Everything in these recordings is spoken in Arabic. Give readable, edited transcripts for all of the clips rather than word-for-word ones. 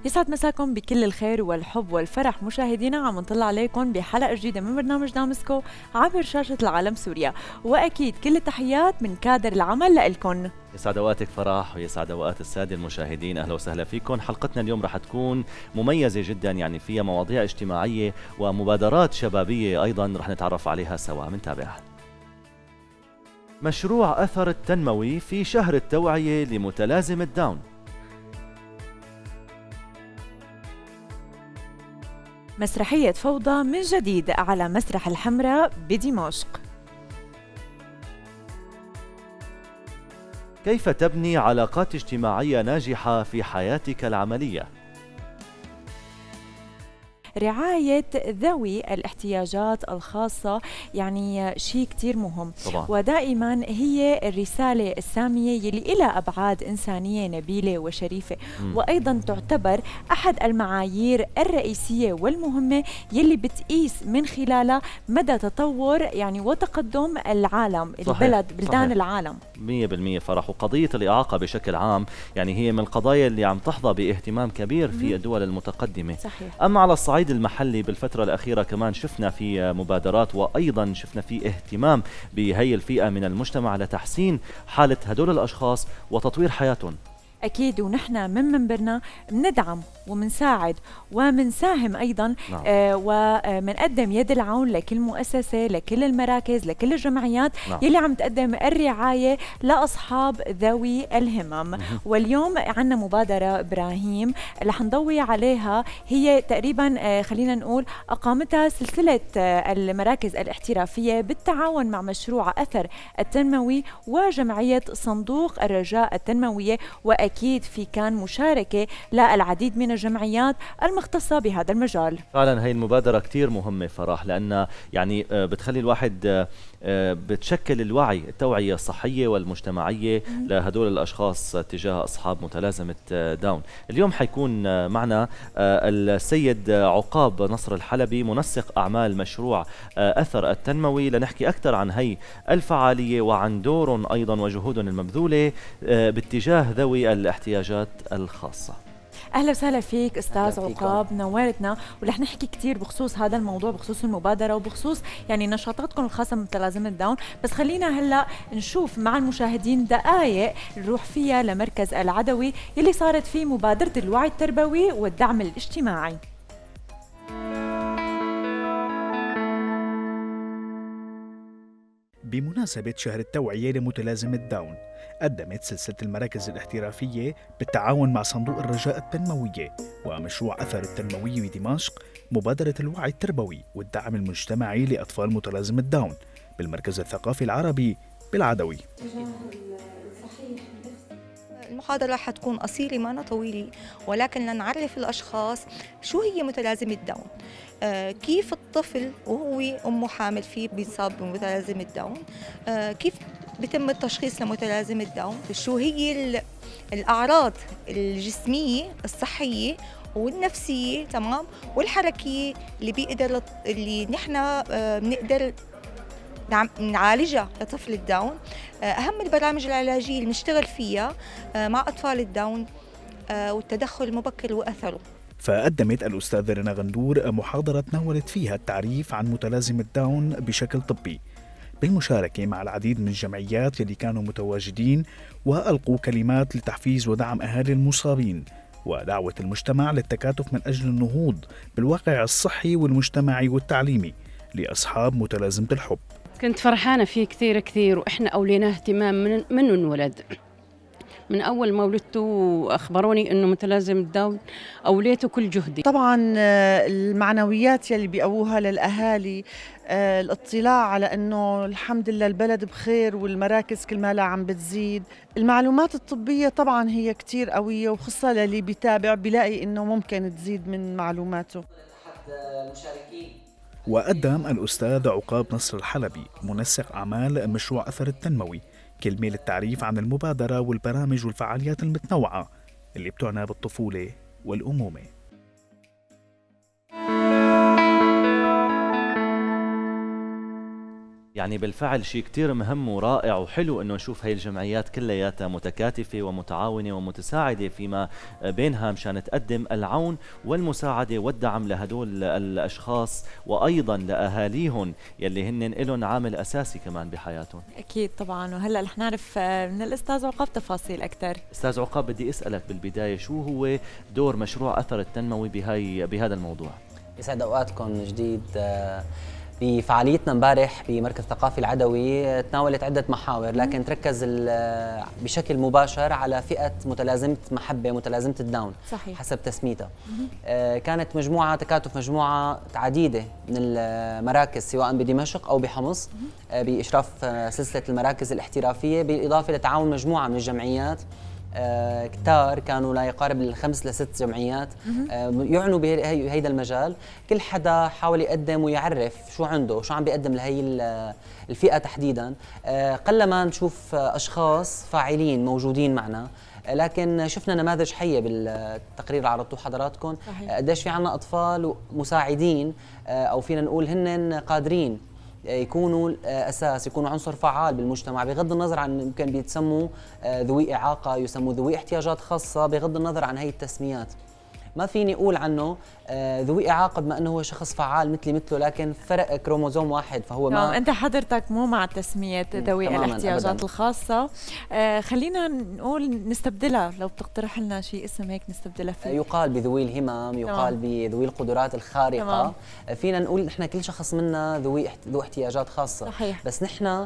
يسعد مساكم بكل الخير والحب والفرح مشاهدينا، عم نطلع عليكم بحلقة جديدة من برنامج دامسكو عبر شاشة العالم سوريا، وأكيد كل التحيات من كادر العمل لإلكن. يسعد اوقاتك فرح ويسعد اوقات الساده المشاهدين، اهلا وسهلا فيكم. حلقتنا اليوم رح تكون مميزه جدا، يعني فيها مواضيع اجتماعيه ومبادرات شبابيه ايضا رح نتعرف عليها سوا. منتابعها. مشروع اثر التنموي في شهر التوعيه لمتلازمه داون. مسرحية فوضى من جديد على مسرح الحمراء بدمشق. كيف تبني علاقات اجتماعيه ناجحه في حياتك العمليه؟ رعاية ذوي الاحتياجات الخاصة يعني شيء كتير مهم طبعا. ودائما هي الرسالة السامية يلي إلى أبعاد إنسانية نبيلة وشريفة، وأيضا تعتبر أحد المعايير الرئيسية والمهمة يلي بتقيس من خلالها مدى تطور يعني وتقدم العالم. صحيح. البلد بلدان صحيح. العالم 100% فرح. وقضية الإعاقة بشكل عام يعني هي من القضايا اللي عم تحظى باهتمام كبير في الدول المتقدمة. صحيح. أما على الصعيد المحلي بالفترة الأخيرة كمان شفنا في مبادرات، وأيضا شفنا في اهتمام بهي الفئة من المجتمع لتحسين حالة هدول الأشخاص وتطوير حياتهم. أكيد، ونحن من منبرنا بندعم ومنساعد ومنساهم أيضا. نعم. ومنقدم يد العون لكل مؤسسة، لكل المراكز، لكل الجمعيات. نعم. يلي عم تقدم الرعاية لأصحاب ذوي الهمم. واليوم عنا مبادرة إبراهيم رح نضوي عليها، هي تقريبا خلينا نقول أقامتها سلسلة المراكز الاحترافية بالتعاون مع مشروع أثر التنموي وجمعية صندوق الرجاء التنموية، وأكيد في كان مشاركة للعديد من الجمعيات المختصة بهذا المجال. فعلا هي المبادرة كتير مهمة فرح، لأنها يعني بتخلي الواحد بتشكل الوعي، التوعية الصحية والمجتمعية لهدول الأشخاص تجاه أصحاب متلازمة داون. اليوم حيكون معنا السيد عقاب نصر الحلبي، منسق أعمال مشروع أثر التنموي، لنحكي أكثر عن هي الفعالية وعن دورهم أيضا وجهودهم المبذولة باتجاه ذوي الاحتياجات الخاصة. أهلا وسهلا فيك أستاذ عقاب، نورتنا. ورح نحكي كتير بخصوص هذا الموضوع، بخصوص المبادرة وبخصوص يعني نشاطاتكم الخاصة بمتلازمة داون. بس خلينا هلأ نشوف مع المشاهدين دقائق نروح فيها لمركز العدوي يلي صارت فيه مبادرة الوعي التربوي والدعم الاجتماعي. بمناسبة شهر التوعية لمتلازمة داون، قدمت سلسلة المراكز الاحترافية بالتعاون مع صندوق الرجاء التنموية ومشروع أثر التنموي بدمشق مبادرة الوعي التربوي والدعم المجتمعي لأطفال متلازمة داون بالمركز الثقافي العربي بالعدوي. المحاضرة حتكون قصيرة ما طويلة، ولكن لنعرف الأشخاص شو هي متلازمة داون، كيف الطفل وهو أمه حامل فيه بيصاب بمتلازمة داون، كيف بيتم التشخيص لمتلازمة داون، شو هي الأعراض الجسمية الصحية والنفسية تمام والحركية اللي نحن بنقدر نعالجها لطفل الداون. أهم البرامج العلاجية اللي بنشتغل فيها مع أطفال الداون والتدخل المبكر وأثره. فقدمت الأستاذة رنا غندور محاضرة تناولت فيها التعريف عن متلازمة داون بشكل طبي بالمشاركة مع العديد من الجمعيات اللي كانوا متواجدين، وألقوا كلمات لتحفيز ودعم أهالي المصابين ودعوة المجتمع للتكاتف من أجل النهوض بالواقع الصحي والمجتمعي والتعليمي لأصحاب متلازمة الحب. كنت فرحانة فيه كثير وإحنا أولينا اهتمام من انولد، من أول ما ولدته وأخبروني إنه متلازم داون أوليته كل جهدي. طبعا المعنويات يلي بيقووها للأهالي، الاطلاع على إنه الحمد لله البلد بخير والمراكز كل ما لا عم بتزيد. المعلومات الطبية طبعا هي كتير قوية، وخصوصا للي بيتابع بيلاقي إنه ممكن تزيد من معلوماته. وقدم الأستاذ عقاب نصر الحلبي، منسق أعمال مشروع أثر التنموي، كلمة للتعريف عن المبادرة والبرامج والفعاليات المتنوعة اللي بتعنى بالطفولة والأمومة. يعني بالفعل شيء كتير مهم ورائع وحلو انه نشوف هاي الجمعيات كلياتها متكاتفة ومتعاونة ومتساعدة فيما بينها مشان تقدم العون والمساعدة والدعم لهدول الاشخاص وايضا لاهاليهم يلي هن لهم عامل اساسي كمان بحياتهم. اكيد طبعا. وهلا رح نعرف من الاستاذ عقاب تفاصيل اكثر. استاذ عقاب، بدي اسالك بالبداية شو هو دور مشروع اثر التنموي بهذا الموضوع؟ يسعد اوقاتكم من جديد. بفعاليتنا امبارح بمركز الثقافي العدوي تناولت عدة محاور، لكن تركز بشكل مباشر على فئة متلازمة محبة، متلازمة الداون. صحيح. حسب تسميتها. كانت مجموعة تكاتف مجموعة عديدة من المراكز سواء بدمشق أو بحمص بإشراف سلسلة المراكز الاحترافية، بالإضافة لتعاون مجموعة من الجمعيات كتار كانوا لا يقارب الخمس لست جمعيات يعنوا بهيدا المجال. كل حدا حاول يقدم ويعرف شو عنده، شو عم بيقدم لهي الفئة تحديدا. قلما نشوف أشخاص فاعلين موجودين معنا، لكن شفنا نماذج حية بالتقرير اللي عرضتوه حضراتكم. قديش في عنا أطفال مساعدين، أو فينا نقول هن قادرين يكونوا اساس، يكونوا عنصر فعال بالمجتمع، بغض النظر عن يمكن بيتسموا ذوي اعاقه، يسموا ذوي احتياجات خاصه، بغض النظر عن هي التسميات. ما فيني اقول عنه ذوي اعاقه بما انه هو شخص فعال مثله، لكن فرق كروموزوم واحد، فهو ما انت حضرتك مو مع تسميه ذوي الاحتياجات أبداً الخاصه. خلينا نقول نستبدلها، لو بتقترح لنا شيء اسم هيك نستبدلها فيه. يقال بذوي الهمم، يقال بذوي القدرات الخارقه. فينا نقول نحن كل شخص منا ذو احتياجات خاصه. صحيح. بس نحن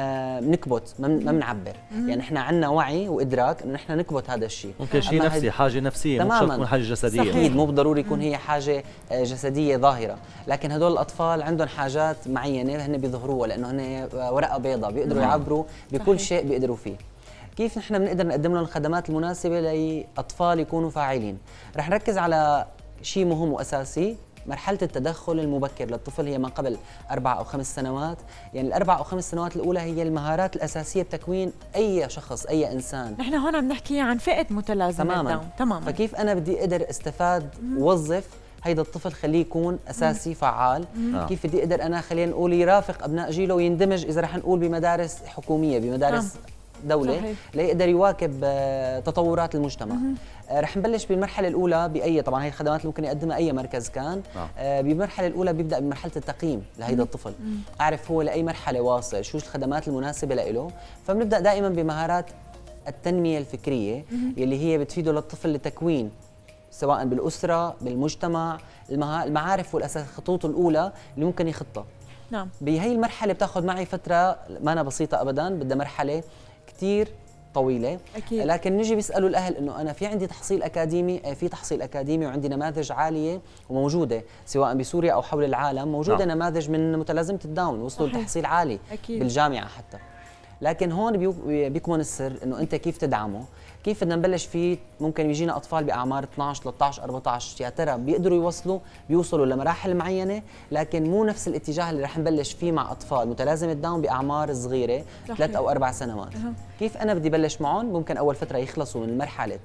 بنكبت، ما بنعبر. يعني نحن عندنا وعي وادراك انه نحن نكبت هذا الشيء. ممكن شيء نفسي، حاجه نفسيه، مو شرط تكون حاجه جسديه. اكيد مو بالضروري يكون هي حاجه جسديه ظاهره، لكن هدول الاطفال عندهم حاجات معينه هن بيظهروها لانه هن ورقه بيضاء بيقدروا يعبروا بكل شيء بيقدروا فيه. كيف نحن بنقدر نقدم لهم الخدمات المناسبه لاطفال يكونوا فاعلين؟ رح نركز على شيء مهم واساسي، مرحلة التدخل المبكر للطفل، هي ما قبل 4 أو 5 سنوات. يعني ال4 أو 5 سنوات الأولى هي المهارات الأساسية بتكوين أي شخص، أي إنسان. نحن هون عم نحكي عن فئة متلازمة الداون. تماما. فكيف أنا بدي أقدر استفاد ووظف هيدا الطفل، خليه يكون أساسي فعال. كيف بدي أقدر أنا خلينا نقول يرافق أبناء جيله ويندمج إذا رح نقول بمدارس حكومية، بمدارس دولة. صحيح. ليقدر يواكب تطورات المجتمع. رح نبلش بالمرحلة الأولى بأي، طبعا هي الخدمات اللي ممكن يقدمها أي مركز كان. بالمرحلة الأولى بيبدأ بمرحلة التقييم لهيدا الطفل، أعرف هو لأي مرحلة واصل، شو الخدمات المناسبة له. فبنبدأ دائما بمهارات التنمية الفكرية يلي هي بتفيده للطفل لتكوين سواء بالأسرة، بالمجتمع، المعارف والأساس، خطوطه الأولى اللي ممكن يخطها. نعم. بهي المرحلة بتاخذ معي فترة ما أنا بسيطة أبدا، بدها مرحلة كتير طويلة. أكيد. لكن نجي بيسألوا الأهل إنه أنا في عندي تحصيل أكاديمي، في تحصيل أكاديمي وعندي نماذج عالية وموجودة سواء بسوريا أو حول العالم، موجودة نماذج من متلازمة الداون وصلوا لتحصيل عالي. أكيد. بالجامعة حتى. لكن هون بيكمن السر إنه أنت كيف تدعمه، كيف بدنا نبلش فيه. ممكن يجينا أطفال بأعمار 12 13 14، يا ترى بيقدروا بيوصلوا لمراحل معينة، لكن مو نفس الاتجاه اللي رح نبلش فيه مع أطفال متلازمة داون بأعمار صغيرة 3 أو 4 سنوات. كيف أنا بدي بلش معهم؟ ممكن أول فترة يخلصوا من مرحلة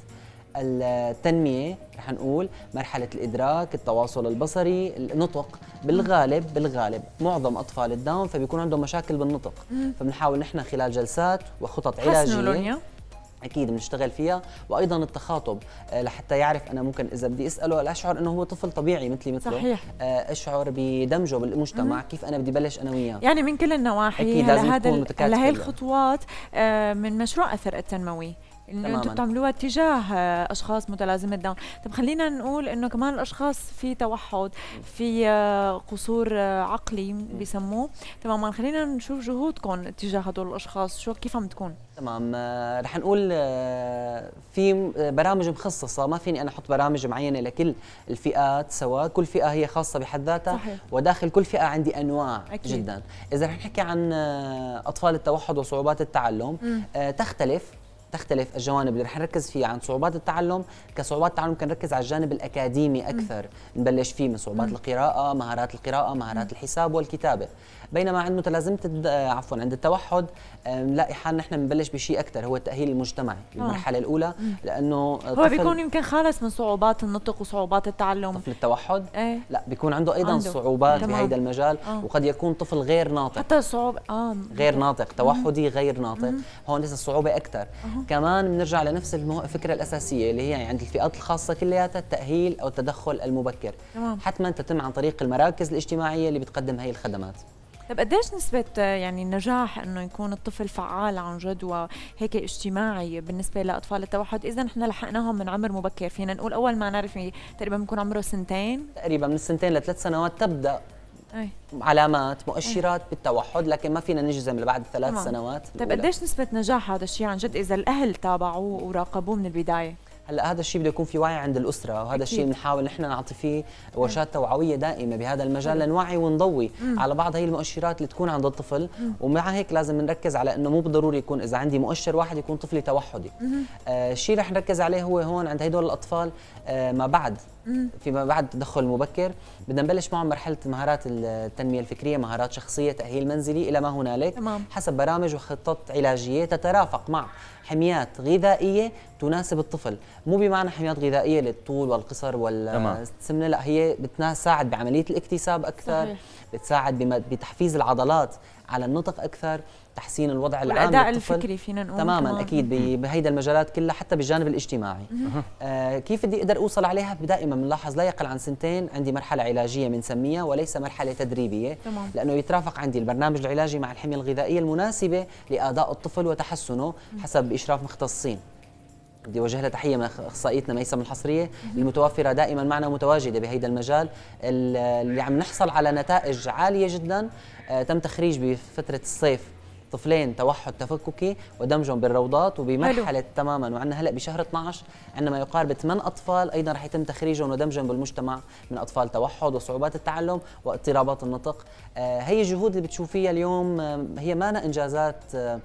التنمية، رح نقول مرحلة الإدراك، التواصل البصري، النطق. بالغالب معظم أطفال الداون فبيكون عندهم مشاكل بالنطق، فبنحاول نحن خلال جلسات وخطط علاجية اكيد بنشتغل فيها، وايضا التخاطب لحتى يعرف انا ممكن اذا بدي اساله اشعر انه هو طفل طبيعي مثله. صحيح. اشعر بدمجه بالمجتمع. كيف انا بدي بلش انا وياه، يعني من كل النواحي. لهي الخطوات من مشروع اثر التنموي انه انتم بتعملوها تجاه اشخاص متلازمه داون. طب خلينا نقول انه كمان الاشخاص في توحد، في قصور عقلي بيسموه. تماما. خلينا نشوف جهودكم تجاه هدول الاشخاص، شو كيف عم تكون؟ تمام. رح نقول في برامج مخصصه، ما فيني انا احط برامج معينه لكل الفئات سواء، كل فئه هي خاصه بحد ذاتها. صحيح. وداخل كل فئه عندي انواع. أكيد. جدا. اذا رح نحكي عن اطفال التوحد وصعوبات التعلم، تختلف تختلف الجوانب اللي رح نركز فيها عن صعوبات التعلم. كصعوبات التعلم كان نركز على الجانب الأكاديمي أكثر، نبلش فيه من صعوبات القراءة، مهارات الحساب والكتابة. بينما عند متلازمة عند التوحد نلاقي حالنا نحن بنبلش بشيء أكثر، هو التأهيل المجتمعي المرحلة الأولى، لأنه هو بيكون يمكن خالص من صعوبات النطق وصعوبات التعلم. طفل التوحد لا بيكون عنده أيضا عنده صعوبات بهذا المجال، وقد يكون طفل غير ناطق، حتى صعوبة غير ناطق، توحدي غير ناطق، هون لسه الصعوبة أكثر. كمان بنرجع لنفس الفكرة الأساسية اللي هي عند الفئات الخاصة كلياتها التأهيل أو التدخل المبكر، حتما تتم عن طريق المراكز الاجتماعية اللي بتقدم هي الخدمات. طيب قديش نسبة يعني النجاح انه يكون الطفل فعال عن جد وهيك اجتماعي بالنسبة لأطفال التوحد إذا نحن لحقناهم من عمر مبكر؟ فينا نقول أول ما نعرف تقريبا بيكون عمره 2 سنين، تقريبا من 2 ل3 سنوات تبدأ علامات مؤشرات بالتوحد، لكن ما فينا نجزم لبعد 3 سنوات. طيب قديش نسبة نجاح هذا الشيء عن جد إذا الأهل تابعوه وراقبوه من البداية؟ هلا هذا الشيء بده يكون في وعي عند الاسره، وهذا الشيء بنحاول نحن نعطي فيه ورشات توعويه دائمه بهذا المجال لنوعي ونضوي على بعض هي المؤشرات اللي تكون عند الطفل. ومع هيك لازم نركز على انه مو بالضروري يكون اذا عندي مؤشر واحد يكون طفلي توحدي. الشيء رح نركز عليه هو هون عند هدول الاطفال ما بعد فيما بعد التدخل المبكر بدنا نبلش معهم مرحله مهارات التنميه الفكريه، مهارات شخصيه، تاهيل منزلي الى ما هنالك، حسب برامج وخطط علاجيه تترافق مع حميات غذائيه تناسب الطفل. مو بمعنى حميات غذائيه للطول والقصر والسمنه، لا، هي بتساعد بعمليه الاكتساب اكثر، صحيح. بتساعد بتحفيز العضلات على النطق اكثر، تحسين الوضع العام والاداء الفكري فينا نقول تماما اكيد بهيدا المجالات كلها، حتى بالجانب الاجتماعي. كيف بدي اقدر اوصل عليها؟ دائما بنلاحظ لا يقل عن 2 عندي مرحله علاجيه بنسميها وليس مرحله تدريبيه، لانه يترافق عندي البرنامج العلاجي مع الحميه الغذائيه المناسبه لاداء الطفل وتحسنه حسب اشراف مختصين. بدي اوجه لها تحيه من اخصائيتنا ميسم الحصريه المتوفره دائما معنا ومتواجده بهيدا المجال، اللي عم نحصل على نتائج عاليه جدا. تم تخريج بفتره الصيف طفلين توحد تفككي ودمجهم بالروضات وبمرحله تماما، وعندنا هلا بشهر 12 عندنا ما يقارب 8 اطفال ايضا رح يتم تخريجهم ودمجهم بالمجتمع من اطفال توحد وصعوبات التعلم واضطرابات النطق. هي الجهود اللي بتشوفيها اليوم هي ما انجازات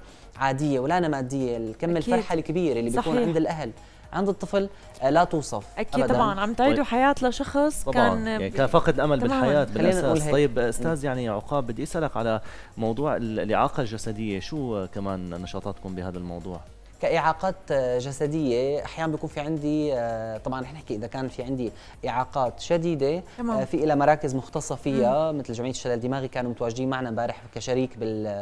عاديه ولا ماديه، الكم الفرحه الكبير اللي بيكون عند الاهل عند الطفل لا توصف اكيد أبداً. طبعا عم تعيدوا حياه لشخص طبعاً. كان يعني كان فاقد الامل بالحياه بالاساس. طيب استاذ يعني عقاب، بدي اسالك على موضوع الاعاقه الجسديه، شو كمان نشاطاتكم بهذا الموضوع؟ كإعاقات جسدية أحيانا بيكون في عندي طبعا رح نحكي إذا كان في عندي إعاقات شديدة في إلى مراكز مختصة فيها مثل جمعية الشلل الدماغي كانوا متواجدين معنا امبارح كشريك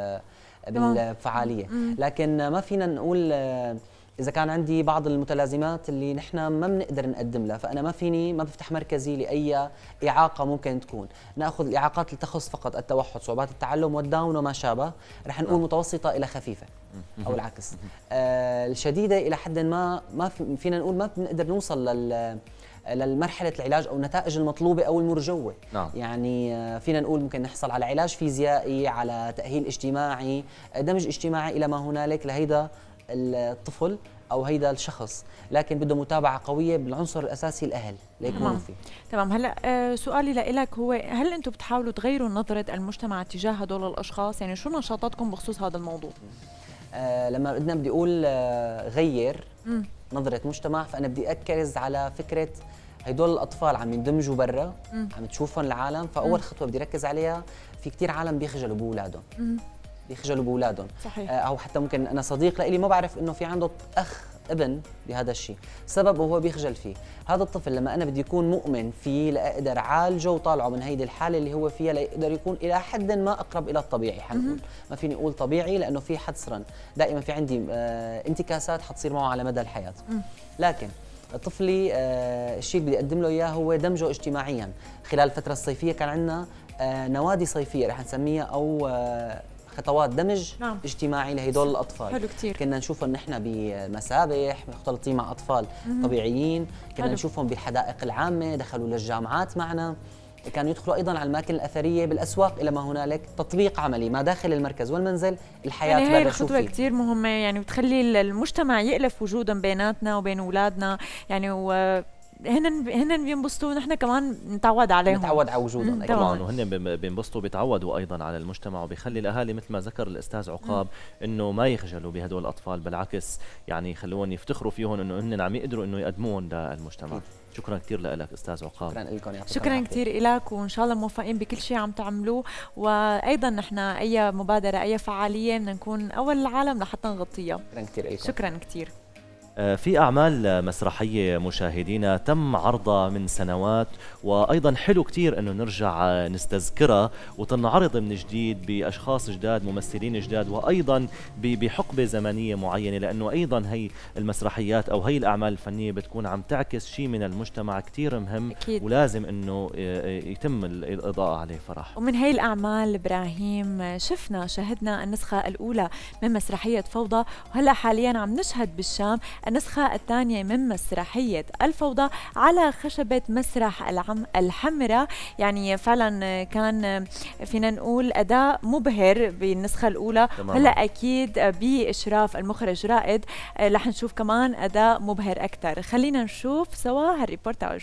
بالفعالية. لكن ما فينا نقول إذا كان عندي بعض المتلازمات اللي نحن ما بنقدر نقدم لها، فأنا ما بفتح مركزي لأي إعاقة ممكن تكون. نأخذ الإعاقات اللي تخص فقط التوحد، صعوبات التعلم والداون وما شابه، رح نقول متوسطة إلى خفيفة أو العكس. الشديدة إلى حد ما فينا نقول ما بنقدر نوصل للمرحلة العلاج أو النتائج المطلوبة أو المرجوة. يعني فينا نقول ممكن نحصل على علاج فيزيائي، على تأهيل اجتماعي، دمج اجتماعي إلى ما هنالك لهيدا الطفل أو هيدا الشخص، لكن بده متابعة قوية بالعنصر الأساسي الأهل ليكونوا فيه. تمام. هلا سؤالي لك هو هل أنتم بتحاولوا تغيروا نظرة المجتمع تجاه هدول الأشخاص؟ يعني شو نشاطاتكم بخصوص هذا الموضوع؟ لما بدي أقول غير نظرة مجتمع، فأنا بدي أركز على فكرة هدول الأطفال عم يندمجوا برا، عم تشوفهم العالم، فأول خطوة بدي ركز عليها. في كتير عالم بيخجلوا بأولادهم، بيخجلوا باولادهم، او حتى ممكن انا صديق لإلي ما بعرف انه في عنده ابن بهذا الشيء، سبب وهو بيخجل فيه. هذا الطفل لما انا بدي يكون مؤمن فيه لاقدر اعالجه وطالعه من هيدي الحاله اللي هو فيها ليقدر يكون الى حد ما اقرب الى الطبيعي. حنقول ما فيني اقول طبيعي لانه في حد صرن، دائما في عندي انتكاسات حتصير معه على مدى الحياه. لكن طفلي الشيء اللي بدي اقدم له اياه هو دمجه اجتماعيا. خلال الفتره الصيفيه كان عندنا نوادي صيفيه رح نسميها او خطوات دمج اجتماعي لهدول الاطفال. حلو كتير. كنا نشوفهم نحن بمسابح مختلطين مع اطفال طبيعيين، كنا نشوفهم بالحدائق العامه، دخلوا للجامعات معنا، كانوا يدخلوا ايضا على الاماكن الاثريه بالاسواق الى ما هنالك، تطبيق عملي ما داخل المركز والمنزل، الحياه يعني هي الخطوه كثير مهمه، يعني بتخلي المجتمع يألف وجودا بيناتنا وبين اولادنا، يعني هن بينبسطوا ونحن كمان نتعود عليهم، نتعود على وجودهم. طبعا وهن بينبسطوا بيتعودوا ايضا على المجتمع، وبيخلي الاهالي مثل ما ذكر الاستاذ عقاب انه ما يخجلوا بهدول الاطفال، بالعكس يعني يخلوهم يفتخروا فيهم انه هن عم يقدروا انه يقدمون للمجتمع. شكرا كثير لك استاذ عقاب. شكرا لكم. شكرا كثير لك، وان شاء الله موفقين بكل شيء عم تعملوه، وايضا نحن اي مبادره اي فعاليه بدنا نكون اول العالم لحتى نغطيها. شكرا كثير لكم. شكرا كثير. في أعمال مسرحية مشاهدينا تم عرضها من سنوات، وأيضا حلو كتير أنه نرجع نستذكرها وتنعرض من جديد بأشخاص جداد، ممثلين جداد، وأيضا بحقبة زمنية معينة، لأنه أيضا هي المسرحيات أو هي الأعمال الفنية بتكون عم تعكس شيء من المجتمع كتير مهم أكيد. ولازم أنه يتم الإضاءة عليه. فرح، ومن هي الأعمال إبراهيم شاهدنا النسخة الأولى من مسرحية فوضى، وهلأ حاليا عم نشهد بالشام النسخة الثانية من مسرحية الفوضى على خشبة مسرح الحمراء. يعني فعلا كان فينا نقول أداء مبهر بالنسخة الأولى، هلا أكيد بإشراف المخرج رائد رح نشوف كمان أداء مبهر أكثر. خلينا نشوف سوا هالريبورتاج.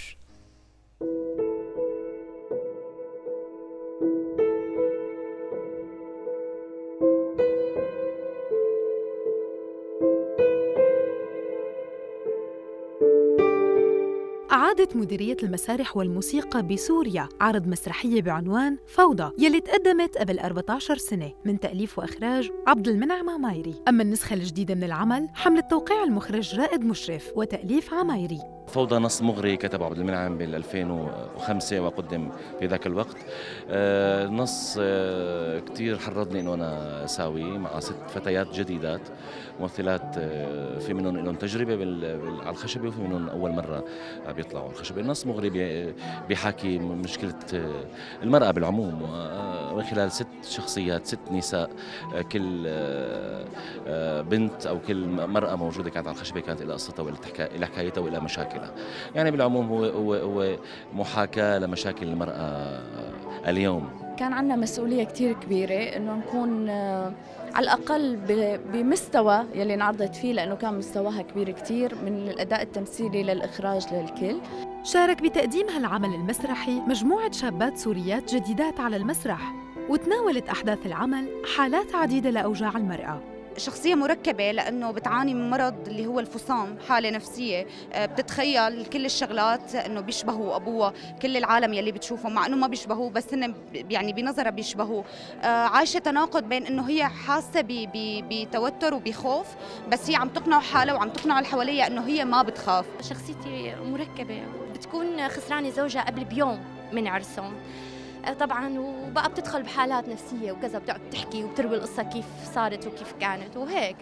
أعادت مديرية المسارح والموسيقى بسوريا عرض مسرحية بعنوان فوضى يلي تقدمت قبل 14 سنة من تأليف وإخراج عبد المنعم عمايري. أما النسخة الجديدة من العمل حملة توقيع المخرج رائد مشرف وتأليف عمايري. فوضى نص مغري كتبه عبد المنعم بال 2005 وقدم في ذاك الوقت. نص كتير حرضني انه انا اساوي مع 6 فتيات جديدات ممثلات، في منهم لهم تجربه على الخشبه وفي منهم اول مره بيطلعوا على الخشبه. النص مغري بيحكي مشكله المراه بالعموم من خلال 6 شخصيات، 6 نساء، كل بنت او كل مراه موجوده كانت على الخشبه كانت لها قصتها والى حكايتها والى مشاكلها. يعني بالعموم هو محاكاة لمشاكل المرأة اليوم. كان عندنا مسؤولية كتير كبيرة إنه نكون على الأقل بمستوى يلي انعرضت فيه، لأنه كان مستواها كبير كتير من الأداء التمثيلي للإخراج للكل. شارك بتقديم هالعمل المسرحي مجموعة شابات سوريات جديدات على المسرح، وتناولت أحداث العمل حالات عديدة لأوجاع المرأة. شخصية مركبة لأنه بتعاني من مرض اللي هو الفصام، حالة نفسية بتتخيل كل الشغلات أنه بيشبهوا أبوها، كل العالم يلي بتشوفه مع أنه ما بيشبهوه بس هن يعني بنظرها بيشبهوه. عايشة تناقض بين أنه هي حاسة بتوتر وبخوف، بس هي عم تقنع حالها وعم تقنع اللي حواليها أنه هي ما بتخاف. شخصيتي مركبة، بتكون خسرانة زوجها قبل بيوم من عرسهم طبعا، وبقى بتدخل بحالات نفسية وكذا، بتقعد تحكي وبتروي القصة كيف صارت وكيف كانت وهيك.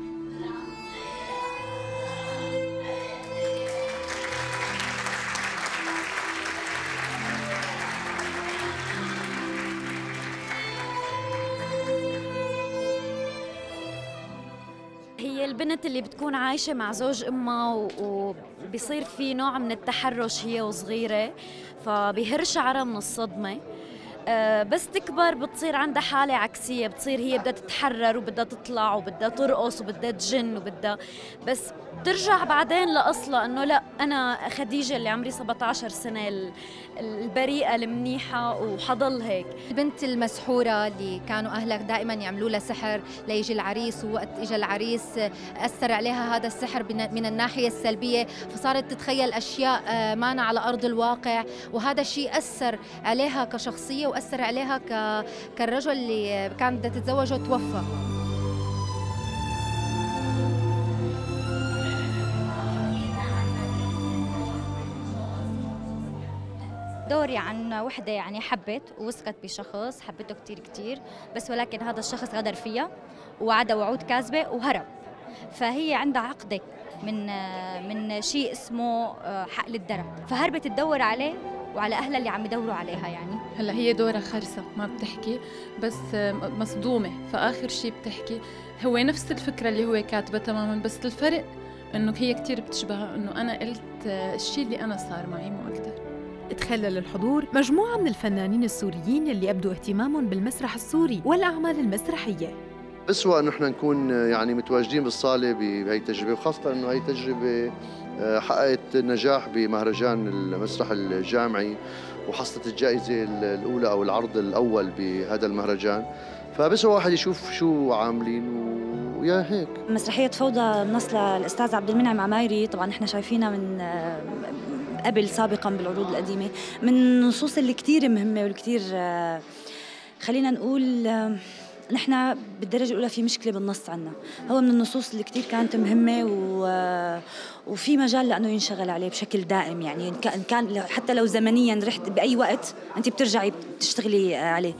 هي البنت اللي بتكون عايشة مع زوج أمها وبيصير في نوع من التحرش هي وصغيرة، فبيهر شعرها من الصدمة. بس تكبر بتصير عندها حالة عكسية، بتصير هي بدها تتحرر وبدها تطلع وبدها ترقص وبدها تجن وبدها، بس ترجع بعدين لأصلها أنه لا، أنا خديجة اللي عمري 17 سنة البريئة المنيحة وحضل هيك. البنت المسحورة اللي كانوا أهلها دائما يعملوا لها سحر ليجي العريس، ووقت إجا العريس أثر عليها هذا السحر من الناحية السلبية، فصارت تتخيل أشياء ما على أرض الواقع، وهذا الشيء أثر عليها كشخصية وأثر عليها كالرجل اللي كانت بدها تتزوجه وتوفى. دوري عن وحدة يعني حبت ووثقت بشخص حبته كتير، بس ولكن هذا الشخص غدر فيها ووعدها وعود كاذبة وهرب، فهي عندها عقدة من شيء اسمه حقل الدرب، فهربت تدور عليه وعلى أهلها اللي عم يدوروا عليها. يعني هلا هي دورها خرسة ما بتحكي بس مصدومة، فآخر شيء بتحكي هو نفس الفكرة اللي هو كاتبة تماما، بس الفرق إنه هي كتير بتشبهها، إنه أنا قلت الشيء اللي أنا صار معي مو أكتر. تخلل الحضور مجموعة من الفنانين السوريين يلي أبدوا اهتمامهم بالمسرح السوري والأعمال المسرحية. بسوى انه احنا نكون يعني متواجدين بالصاله بهي التجربه، وخاصه انه هي التجربه حققت نجاح بمهرجان المسرح الجامعي وحصلت الجائزه الاولى او العرض الاول بهذا المهرجان. فبسوى واحد يشوف شو عاملين ويا هيك. مسرحيه فوضى النص للاستاذ عبد المنعم عمايري، طبعا احنا شايفينها من قبل سابقا بالعروض القديمه، من النصوص اللي كثير مهمه والكثير خلينا نقول نحن بالدرجه الاولى في مشكله بالنص عنا، هو من النصوص اللي كثير كانت مهمه وفي مجال لانه ينشغل عليه بشكل دائم، يعني ان كان حتى لو زمنيا رحت باي وقت انت بترجعي بتشتغلي عليه.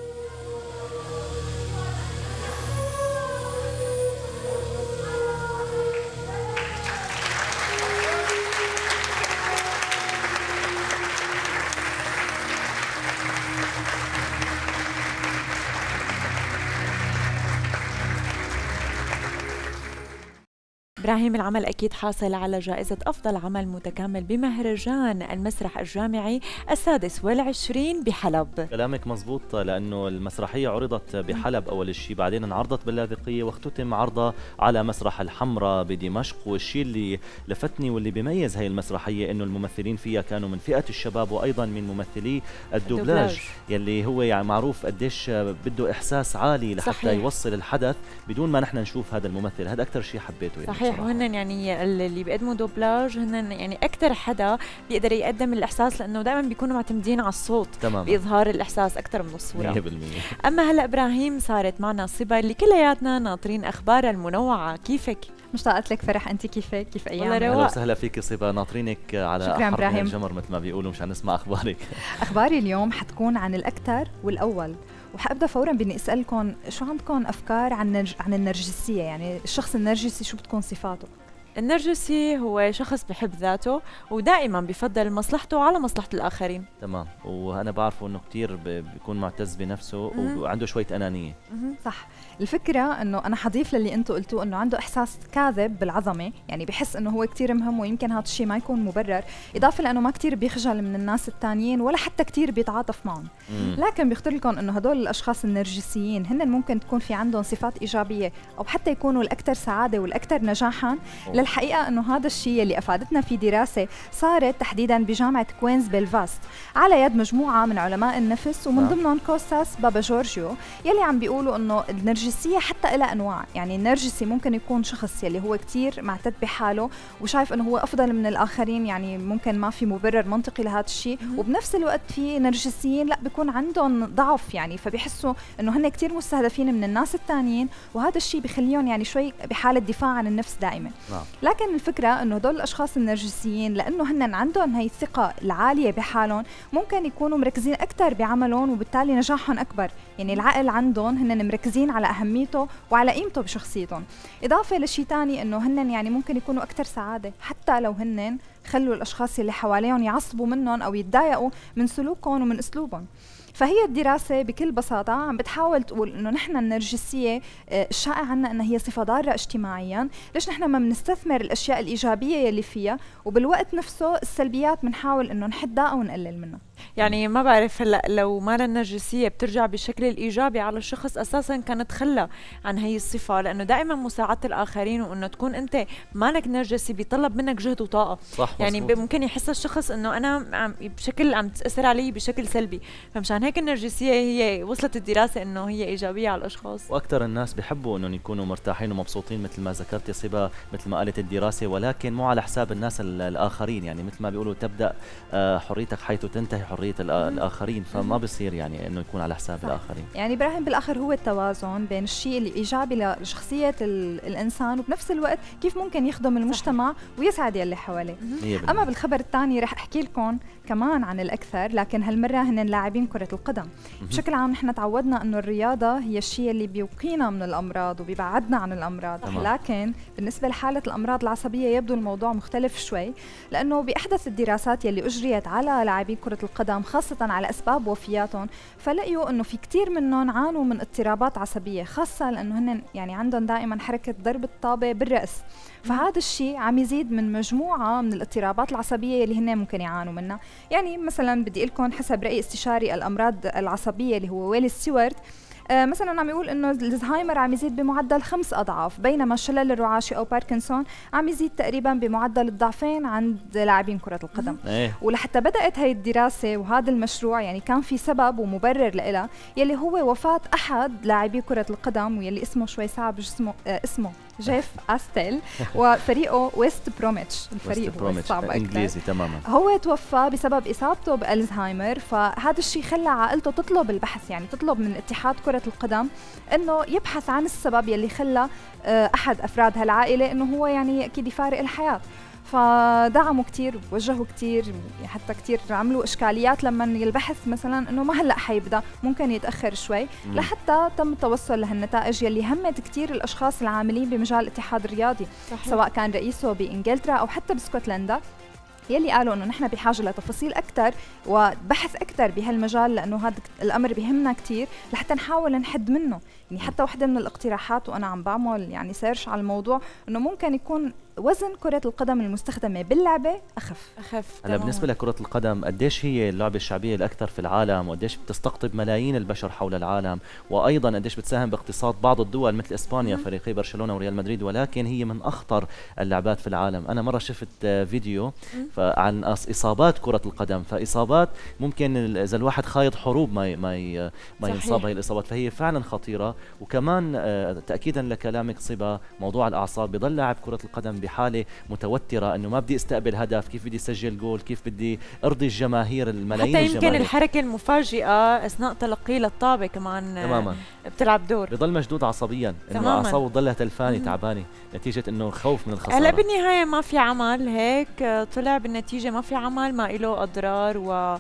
إبراهيم، العمل أكيد حاصل على جائزة أفضل عمل متكامل بمهرجان المسرح الجامعي السادس والعشرين بحلب. كلامك مزبوط، لأنه المسرحية عرضت بحلب أول شيء، بعدين انعرضت باللاذقية واختتم عرضها على مسرح الحمراء بدمشق. والشيء اللي لفتني واللي بيميز هاي المسرحية إنه الممثلين فيها كانوا من فئة الشباب وأيضا من ممثلي الدوبلاج يلي هو يعني معروف قديش بده إحساس عالي لحتى صحيح. يوصل الحدث بدون ما نحن نشوف هذا الممثل. هذا أكثر شيء حبيته صحيح. وهن يعني اللي بيقدموا دوبلاج هن يعني اكثر حدا بيقدر يقدم الاحساس، لانه دائما بيكونوا معتمدين على الصوت تمام. باظهار الاحساس اكثر من الصوره 100%. اما هلا ابراهيم صارت معنا صبا اللي كلياتنا ناطرين اخبارها المنوعه. كيفك؟ مشتاقت لك فرح، انت كيفك؟ كيف ايامك؟ اهلا وسهلا فيك صبا، ناطرينك على حرب من الجمر مثل ما بيقولوا مشان نسمع اخبارك. اخباري اليوم حتكون عن الاكثر والاول، وحابدا فورا بدي اسالكم شو عندكم افكار عن النرجسيه؟ يعني الشخص النرجسي شو بتكون صفاته؟ النرجسي هو شخص بحب ذاته ودائما بفضل مصلحته على مصلحة الآخرين. تمام، وأنا بعرفه أنه كتير بيكون معتز بنفسه وعنده شوية أنانية. صح. الفكرة أنه أنا حضيف للي أنتوا قلتوه، أنه عنده إحساس كاذب بالعظمة، يعني بحس أنه هو كتير مهم ويمكن هذا الشيء ما يكون مبرر، إضافة لأنه ما كتير بيخجل من الناس التانيين ولا حتى كتير بيتعاطف معهم. لكن بيخطر لكم أنه هدول الأشخاص النرجسيين هن ممكن تكون في عندهم صفات إيجابية أو حتى يكونوا الأكثر سعادة والأكثر نجاحاً. للحقيقة أنه هذا الشيء اللي أفادتنا في دراسة صارت تحديداً بجامعة كوينز بلفاست على يد مجموعة من علماء النفس ومن ضمنهم كوستاس بابا جورجيو، يلي عم بيقولوا أنه النرجسية حتى إلى أنواع. يعني النرجسي ممكن يكون شخص يلي هو كتير معتد بحاله وشايف أنه هو أفضل من الآخرين، يعني ممكن ما في مبرر منطقي لهذا الشيء، وبنفس الوقت في نرجسيين لا بيكون عندهم ضعف، يعني فبيحسوا أنه هن كتير مستهدفين من الناس التانيين، وهذا الشيء بخليهم يعني شوي بحالة دفاع عن النفس دائما. لكن الفكرة أنه هدول الأشخاص النرجسيين لأنه هن عندهم هاي الثقة العالية بحالهم ممكن يكونوا مركزين أكثر بعملهم وبالتالي نجاحهم أكبر. يعني العقل عندهم هن مركزين على أهميته وعلى قيمته بشخصيتهم. إضافة لشيء تاني أنه هن يعني ممكن يكونوا أكثر سعادة حتى لو هن خلوا الأشخاص اللي حواليهم يعصبوا منهم أو يتضايقوا من سلوكهم ومن أسلوبهم. فهي الدراسة بكل بساطة عم بتحاول تقول إنه نحن النرجسية الشائع عنا إنها هي صفة ضارة اجتماعيا، ليش نحن ما بنستثمر الأشياء الإيجابية يلي فيها وبالوقت نفسه السلبيات بنحاول إنه نحدها أو نقلل منها. يعني ما بعرف هلا لو ما النرجسية بترجع بالشكل الإيجابي على الشخص أساسا كان تخلى عن هي الصفة، لأنه دائما مساعدة الآخرين وإنه تكون أنت مالك نرجسي بيطلب منك جهد وطاقة. يعني ممكن يحس الشخص إنه أنا بشكل عم تأثر علي بشكل سلبي، فمشان هيك النرجسية هي وصلت الدراسة إنه هي إيجابية على الأشخاص. وأكثر الناس بيحبوا إنهم يكونوا مرتاحين ومبسوطين مثل ما ذكرت يا صبا، مثل ما قالت الدراسة، ولكن مو على حساب الناس الآخرين. يعني مثل ما بيقولوا تبدأ حريتك حيث تنتهي حرية الآخرين، فما بصير يعني إنه يكون على حساب الآخرين. يعني إبراهيم بالآخر هو التوازن بين الشيء الإيجابي لشخصية الإنسان وبنفس الوقت كيف ممكن يخدم المجتمع ويسعد يلي حواليه. أما بالخبر الثاني رح أحكي لكم كمان عن الأكثر، لكن هالمرة هن لاعبين كرة القدم. بشكل عام نحن تعودنا إنه الرياضة هي الشيء اللي بيوقينا من الأمراض وبيبعدنا عن الأمراض، لكن بالنسبة لحالة الأمراض العصبية يبدو الموضوع مختلف شوي، لأنه بأحدث الدراسات يلي أجريت على لاعبين كرة القدم خاصة على أسباب وفياتهم، فلقيوا إنه في كتير منهم عانوا من اضطرابات عصبية، خاصة لأنه هن يعني عندهم دائما حركة ضرب الطابة بالرأس، فهذا الشيء عم يزيد من مجموعة من الاضطرابات العصبية اللي هن ممكن يعانوا منها. يعني مثلا بدي لكم حسب رأي استشاري الأمراض العصبية اللي هو ويلي ستيوارت، مثلا عم يقول انه الزهايمر عم يزيد بمعدل 5 اضعاف، بينما الشلل الرعاشي او باركنسون عم يزيد تقريبا بمعدل الضعفين عند لاعبين كرة القدم. ولحتى بدأت هاي الدراسة وهذا المشروع يعني كان في سبب ومبرر لها، يلي هو وفاة احد لاعبي كرة القدم واللي اسمه شوي صعب اسمه جيف أستيل وفريقه ويست بروميتش، الفريق هو صعب أكثر، إنجليزي تماما. هو توفى بسبب إصابته بألزهايمر، فهذا الشيء خلى عائلته تطلب البحث، يعني تطلب من اتحاد كرة القدم إنه يبحث عن السبب يلي خلى أحد أفراد هالعائلة إنه هو يعني أكيد يفارق الحياة. فدعموا كتير ووجهوا كتير، حتى كتير عملوا إشكاليات لما البحث مثلا إنه ما هلأ حيبدأ، ممكن يتأخر شوي، لحتى تم التوصل لهالنتائج يلي همت كتير الأشخاص العاملين بمجال الاتحاد الرياضي. صحيح. سواء كان رئيسه بإنجلترا أو حتى باسكتلندا، يلي قالوا انه نحن بحاجه لتفاصيل اكثر وبحث اكثر بهالمجال، لانه هذا الامر بيهمنا كثير لحتى نحاول نحد منه. يعني حتى وحده من الاقتراحات وانا عم بعمل يعني سيرش على الموضوع، انه ممكن يكون وزن كرة القدم المستخدمة باللعبة أخف. هلا بالنسبة لكرة القدم قديش هي اللعبة الشعبية الأكثر في العالم، وقديش بتستقطب ملايين البشر حول العالم، وأيضا قديش بتساهم باقتصاد بعض الدول مثل إسبانيا فريقي برشلونة وريال مدريد، ولكن هي من أخطر اللعبات في العالم. أنا مرة شفت فيديو عن إصابات كرة القدم، فإصابات ممكن إذا الواحد خايض حروب ما ينصاب هاي الإصابات، فهي فعلا خطيرة. وكمان تأكيدا لكلامك صبا، موضوع الأعصاب، بضل لاعب كرة القدم بحالة متوترة، انه ما بدي استقبل هدف، كيف بدي اسجل جول، كيف بدي ارضي الجماهير الملايين حتى يمكن الحركة المفاجئة اثناء تلقيه للطابة كمان تماما بتلعب دور. بضل مشدود عصبيا، انه اعصابه تضلها تلفانة تعبانة نتيجة انه خوف من الخسارة. هلا بالنهاية ما في عمل، هيك طلع بالنتيجة ما في عمل، ما له اضرار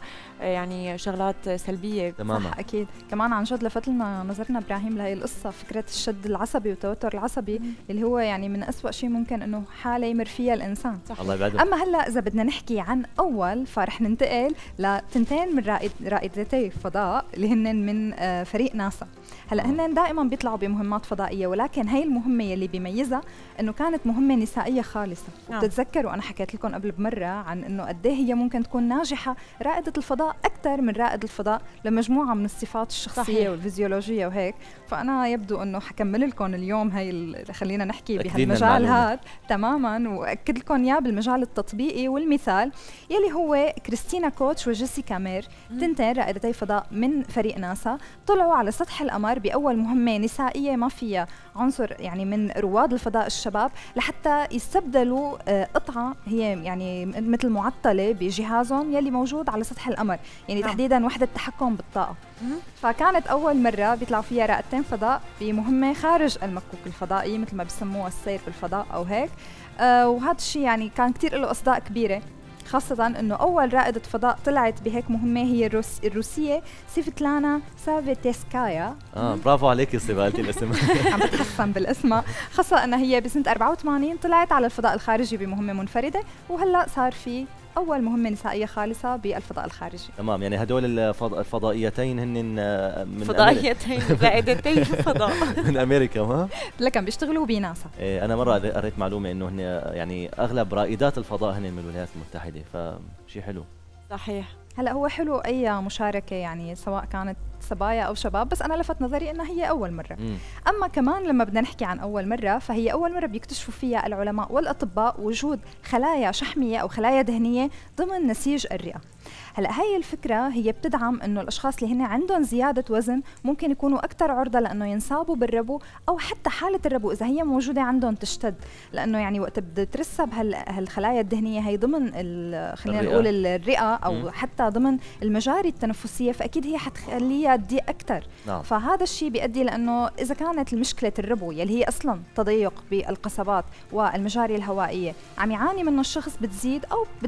ويعني شغلات سلبية. تماما. صح اكيد. كمان عن جد لفت لنا نظرنا ابراهيم لهي القصة، فكرة الشد العصبي والتوتر العصبي اللي هو يعني من أسوأ شيء ممكن انه حالة يمر فيها الانسان. صح. الله يبعده. اما هلا اذا بدنا نحكي عن اول، فرح ننتقل لتنتين من رائدتي فضاء اللي هن من فريق ناسا. هلا هن دائما بيطلعوا بمهمات فضائيه، ولكن هي المهمه اللي بيميزها انه كانت مهمه نسائيه خالصه. وبتتذكروا انا حكيت لكم قبل بمره عن انه قد ايه هي ممكن تكون ناجحه رائده الفضاء اكثر من رائد الفضاء لمجموعه من الصفات الشخصيه والفيزيولوجيه وهيك. فانا يبدو انه حكمل لكم اليوم هي خلينا نحكي بهالمجال هذا تماما، واكد لكم اياه بالمجال التطبيقي والمثال يلي هو كريستينا كوتش وجيسيكا مير، تنتين رائدتي فضاء من فريق ناسا، طلعوا على سطح القمر باول مهمه نسائيه ما فيها عنصر يعني من رواد الفضاء الشباب، لحتى يستبدلوا قطعه هي يعني مثل معطله بجهازهم يلي موجود على سطح القمر، يعني تحديدا وحده التحكم بالطاقه. فكانت اول مره بيطلعوا فيها رائدتين فضاء بمهمه خارج المكوك الفضائي، مثل ما بيسموها السير بالفضاء او هيك. وهذا الشيء يعني كان كتير له اصداء كبيره، خاصة انه اول رائدة فضاء طلعت بهيك مهمة هي الروسية سيفتلانا سافيتسكايا. برافو عليكي صبالتي الاسم. عم بتحسن بالاسم، خاصة انها هي بسنة 84 طلعت على الفضاء الخارجي بمهمة منفردة، وهلا صار في أول مهمة نسائية خالصة بالفضاء الخارجي. تمام، يعني هدول الفضائيتين هن من فضائيتين رائدتين الفضاء من أمريكا. ما لكن بيشتغلوا بناسا. أنا مرة قريت معلومة إنه هن يعني أغلب رائدات الفضاء هن من الولايات المتحدة، فشي حلو. صحيح. هلا هو حلو أي مشاركة يعني سواء كانت صبايا أو شباب، بس أنا لفت نظري إنها هي أول مرة. أما كمان لما بدنا نحكي عن أول مرة، فهي أول مرة بيكتشفوا فيها العلماء والأطباء وجود خلايا شحمية أو خلايا دهنية ضمن نسيج الرئة. هلا هاي الفكرة هي بتدعم إنه الأشخاص اللي هن عندهم زيادة وزن ممكن يكونوا أكثر عرضة لأنه ينصابوا بالربو، أو حتى حالة الربو إذا هي موجودة عندهم تشتد، لأنه يعني وقت بتترسب هالخلايا الدهنية هي ضمن خلينا نقول الرئة أو حتى ضمن المجاري التنفسية، فأكيد هي حتخليها تضيق أكثر. فهذا الشيء بيؤدي لأنه إذا كانت المشكلة الربو يلي هي أصلا تضيق بالقصبات والمجاري الهوائية عم يعاني منه الشخص، بتزيد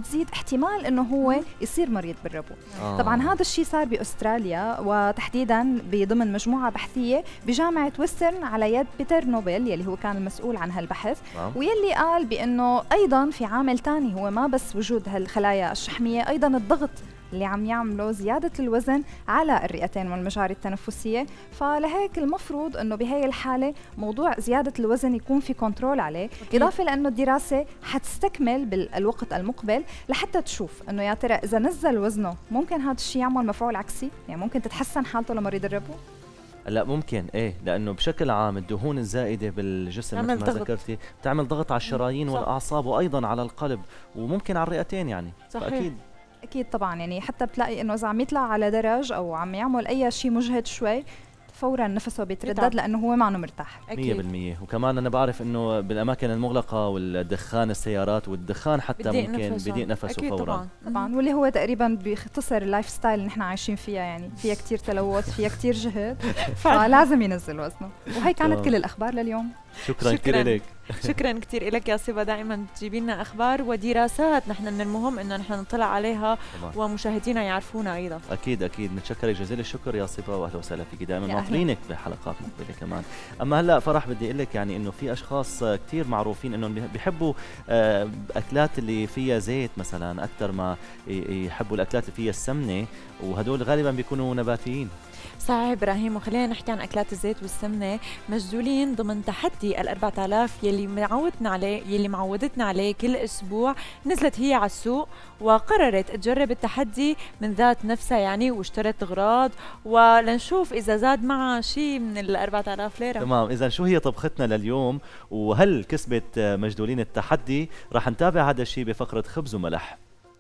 احتمال إنه هو يصير مريض بالربو. طبعا هذا الشيء صار باستراليا، وتحديدا بضمن مجموعه بحثيه بجامعه ويسترن على يد بيتر نوبل يلي هو كان المسؤول عن هالبحث، ويلي قال بانه ايضا في عامل ثاني هو ما بس وجود هالخلايا الشحميه، ايضا الضغط اللي عم يعملوا زيادة الوزن على الرئتين والمجاري التنفسية. فلهيك المفروض انه بهي الحالة موضوع زيادة الوزن يكون في كنترول عليه، اضافة لانه الدراسة حتستكمل بالوقت المقبل لحتى تشوف انه يا ترى اذا نزل وزنه ممكن هذا الشيء يعمل مفعول عكسي، يعني ممكن تتحسن حالته لمريض الربو. لا ممكن ايه، لانه بشكل عام الدهون الزائده بالجسم مثل ما ذكرتي بتعمل ضغط على الشرايين والاعصاب وايضا على القلب وممكن على الرئتين يعني. صحيح. فاكيد اكيد طبعا، يعني حتى بتلاقي انه اذا عم يطلع على درج او عم يعمل اي شيء مجهد شوي فورا نفسه بيتردد لانه هو معه مرتاح. 100%. وكمان انا بعرف انه بالاماكن المغلقه والدخان السيارات والدخان حتى ممكن بيضيق نفسه فورا. طبعا واللي هو تقريبا بيختصر اللايف ستايل اللي نحن عايشين فيها، يعني فيها كثير تلوث، فيها كثير جهد، فلازم ينزل وزنه. وهي كانت كل الاخبار لليوم. شكرا كثير لك. شكرا كثير لك يا صبا، دائما بتجيبي لنا اخبار ودراسات نحن من المهم انه نحن نطلع عليها ومشاهدينا يعرفونا ايضا. اكيد اكيد، متشكرك جزيل الشكر يا صبا، واهلا وسهلا فيكي، دائما ناطرينك بحلقات مقبله كمان. اما هلا فرح بدي اقول لك يعني انه في اشخاص كثير معروفين انهم بيحبوا اكلات اللي فيها زيت مثلا اكثر ما يحبوا الاكلات اللي فيها السمنه، وهدول غالبا بيكونوا نباتيين. صحيح ابراهيم، وخلينا نحكي عن اكلات الزيت والسمنه، مجذولين ضمن تحدي ال4000 يلي معودتنا عليه كل اسبوع. نزلت هي على السوق وقررت تجرب التحدي من ذات نفسها يعني، واشترت اغراض ولنشوف اذا زاد معها شيء من ال4000 ليره. تمام، اذا شو هي طبختنا لليوم وهل كسبت مجذولين التحدي؟ رح نتابع هذا الشيء بفقره خبز وملح.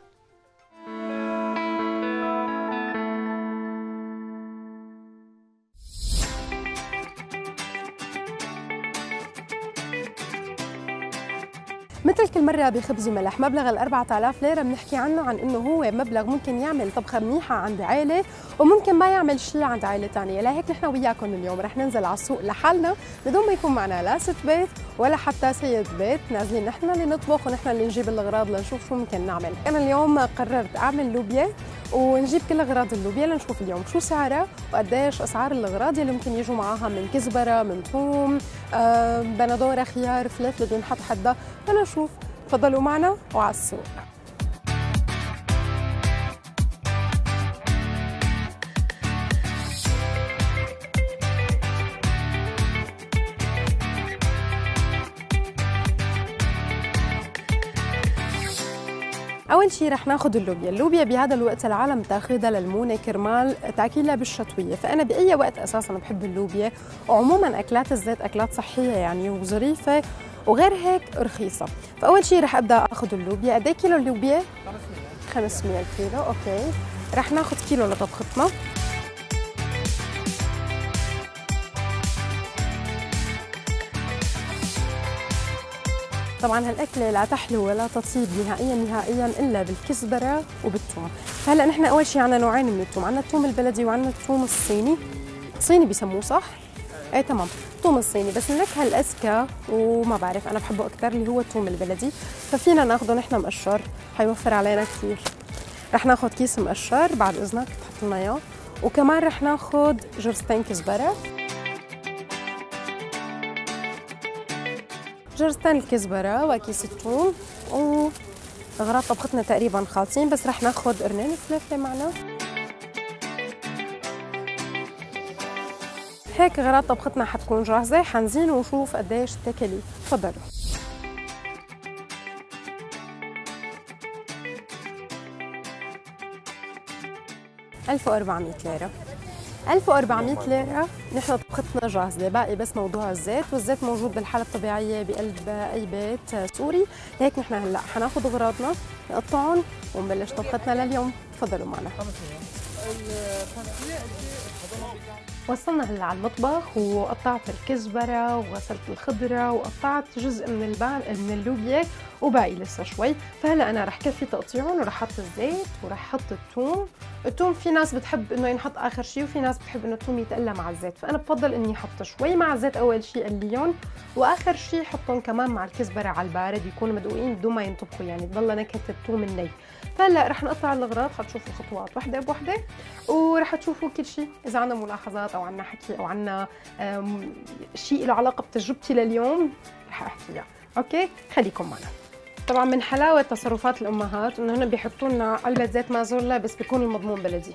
مثل كل مرة بخبز وملح، مبلغ ال4000 ليرة بنحكي عنه عن انه هو مبلغ ممكن يعمل طبخة منيحة عند عائلة وممكن ما يعمل شيء عند عائلة ثانية، لهيك نحن وياكم اليوم رح ننزل على السوق لحالنا بدون ما يكون معنا لا ست بيت ولا حتى سيد بيت، نازلين نحن اللي نطبخ ونحن اللي نجيب الاغراض لنشوف شو ممكن نعمل. انا اليوم قررت اعمل لوبيا ونجيب كل اغراض اللوبيا لنشوف اليوم شو سعرها وقديش اسعار الاغراض اللي ممكن يجوا معاها من كزبرة، من ثوم، بندورة، خيار، فلفل بدون حط حدا، لنشوف. تفضلوا معنا وعلى السوق. أول شيء رح ناخذ اللوبيا بهذا الوقت العالم تاخذها للمونة كرمال تاكلها بالشتوية، فأنا بأي وقت أساساً بحب اللوبيا، وعموماً أكلات الزيت أكلات صحية يعني وظريفة وغير هيك رخيصة. فأول شيء رح أبدأ أخذ اللوبيا. قد إيه كيلو اللوبيا؟ 500 كيلو، أوكي. رح ناخذ كيلو لطبختنا. طبعا هالاكله لا تحلو ولا تطيب نهائيا الا بالكزبره وبالثوم. فهلا نحن اول شيء عندنا نوعين من الثوم، عندنا الثوم البلدي وعندنا الثوم الصيني. صيني بيسموه صح؟ ايه تمام، الثوم الصيني، بس النكهه الاذكى وما بعرف انا بحبه اكثر اللي هو الثوم البلدي، ففينا ناخذه نحن مقشر، حيوفر علينا كثير. رح ناخذ كيس مقشر بعد اذنك تحط لنا اياه، وكمان رح ناخذ جرستين كزبره، جرستين الكزبره وكيس الثوم، واغراض طبختنا تقريبا خالصين، بس رح ناخذ قرنين فلفله معنا. هيك اغراض طبختنا حتكون جاهزه، حنزين ونشوف قديش تاكلي. تفضلوا. $1400 ليرة. 1400 ليرة نحن طبختنا جاهزة، باقي بس موضوع الزيت، والزيت موجود بالحالة الطبيعية بقلب أي بيت سوري، لهيك نحن هلا حناخذ أغراضنا نقطعهم ونبلش طبختنا لليوم. تفضلوا معنا. وصلنا هلا على المطبخ وقطعت الكزبرة وغسلت الخضرة وقطعت جزء من اللوبيا وباقي لسه شوي، فهلا انا رح كفي تقطيعهم ورح احط الزيت ورح احط الثوم. الثوم في ناس بتحب انه ينحط اخر شيء وفي ناس بتحب انه الثوم يتقلى مع الزيت، فانا بفضل اني احط شوي مع الزيت اول شيء قليهم، واخر شيء حطهم كمان مع الكزبرة على البارد يكونوا مدقوقين بدون ما ينطبخوا، يعني تضل نكهة الثوم الني. فهلا رح نقطع الاغراض، حتشوفوا خطوات وحده بوحده ورح تشوفوا كل شيء. اذا عندنا ملاحظات او عندنا حكي او عندنا شيء له علاقه بتجربتي لليوم رح احكيها. اوكي، خليكم معنا. طبعا من حلاوه تصرفات الامهات انه هن بيحطوا لنا علبه زيت مازولا بس بيكون المضمون بلدي.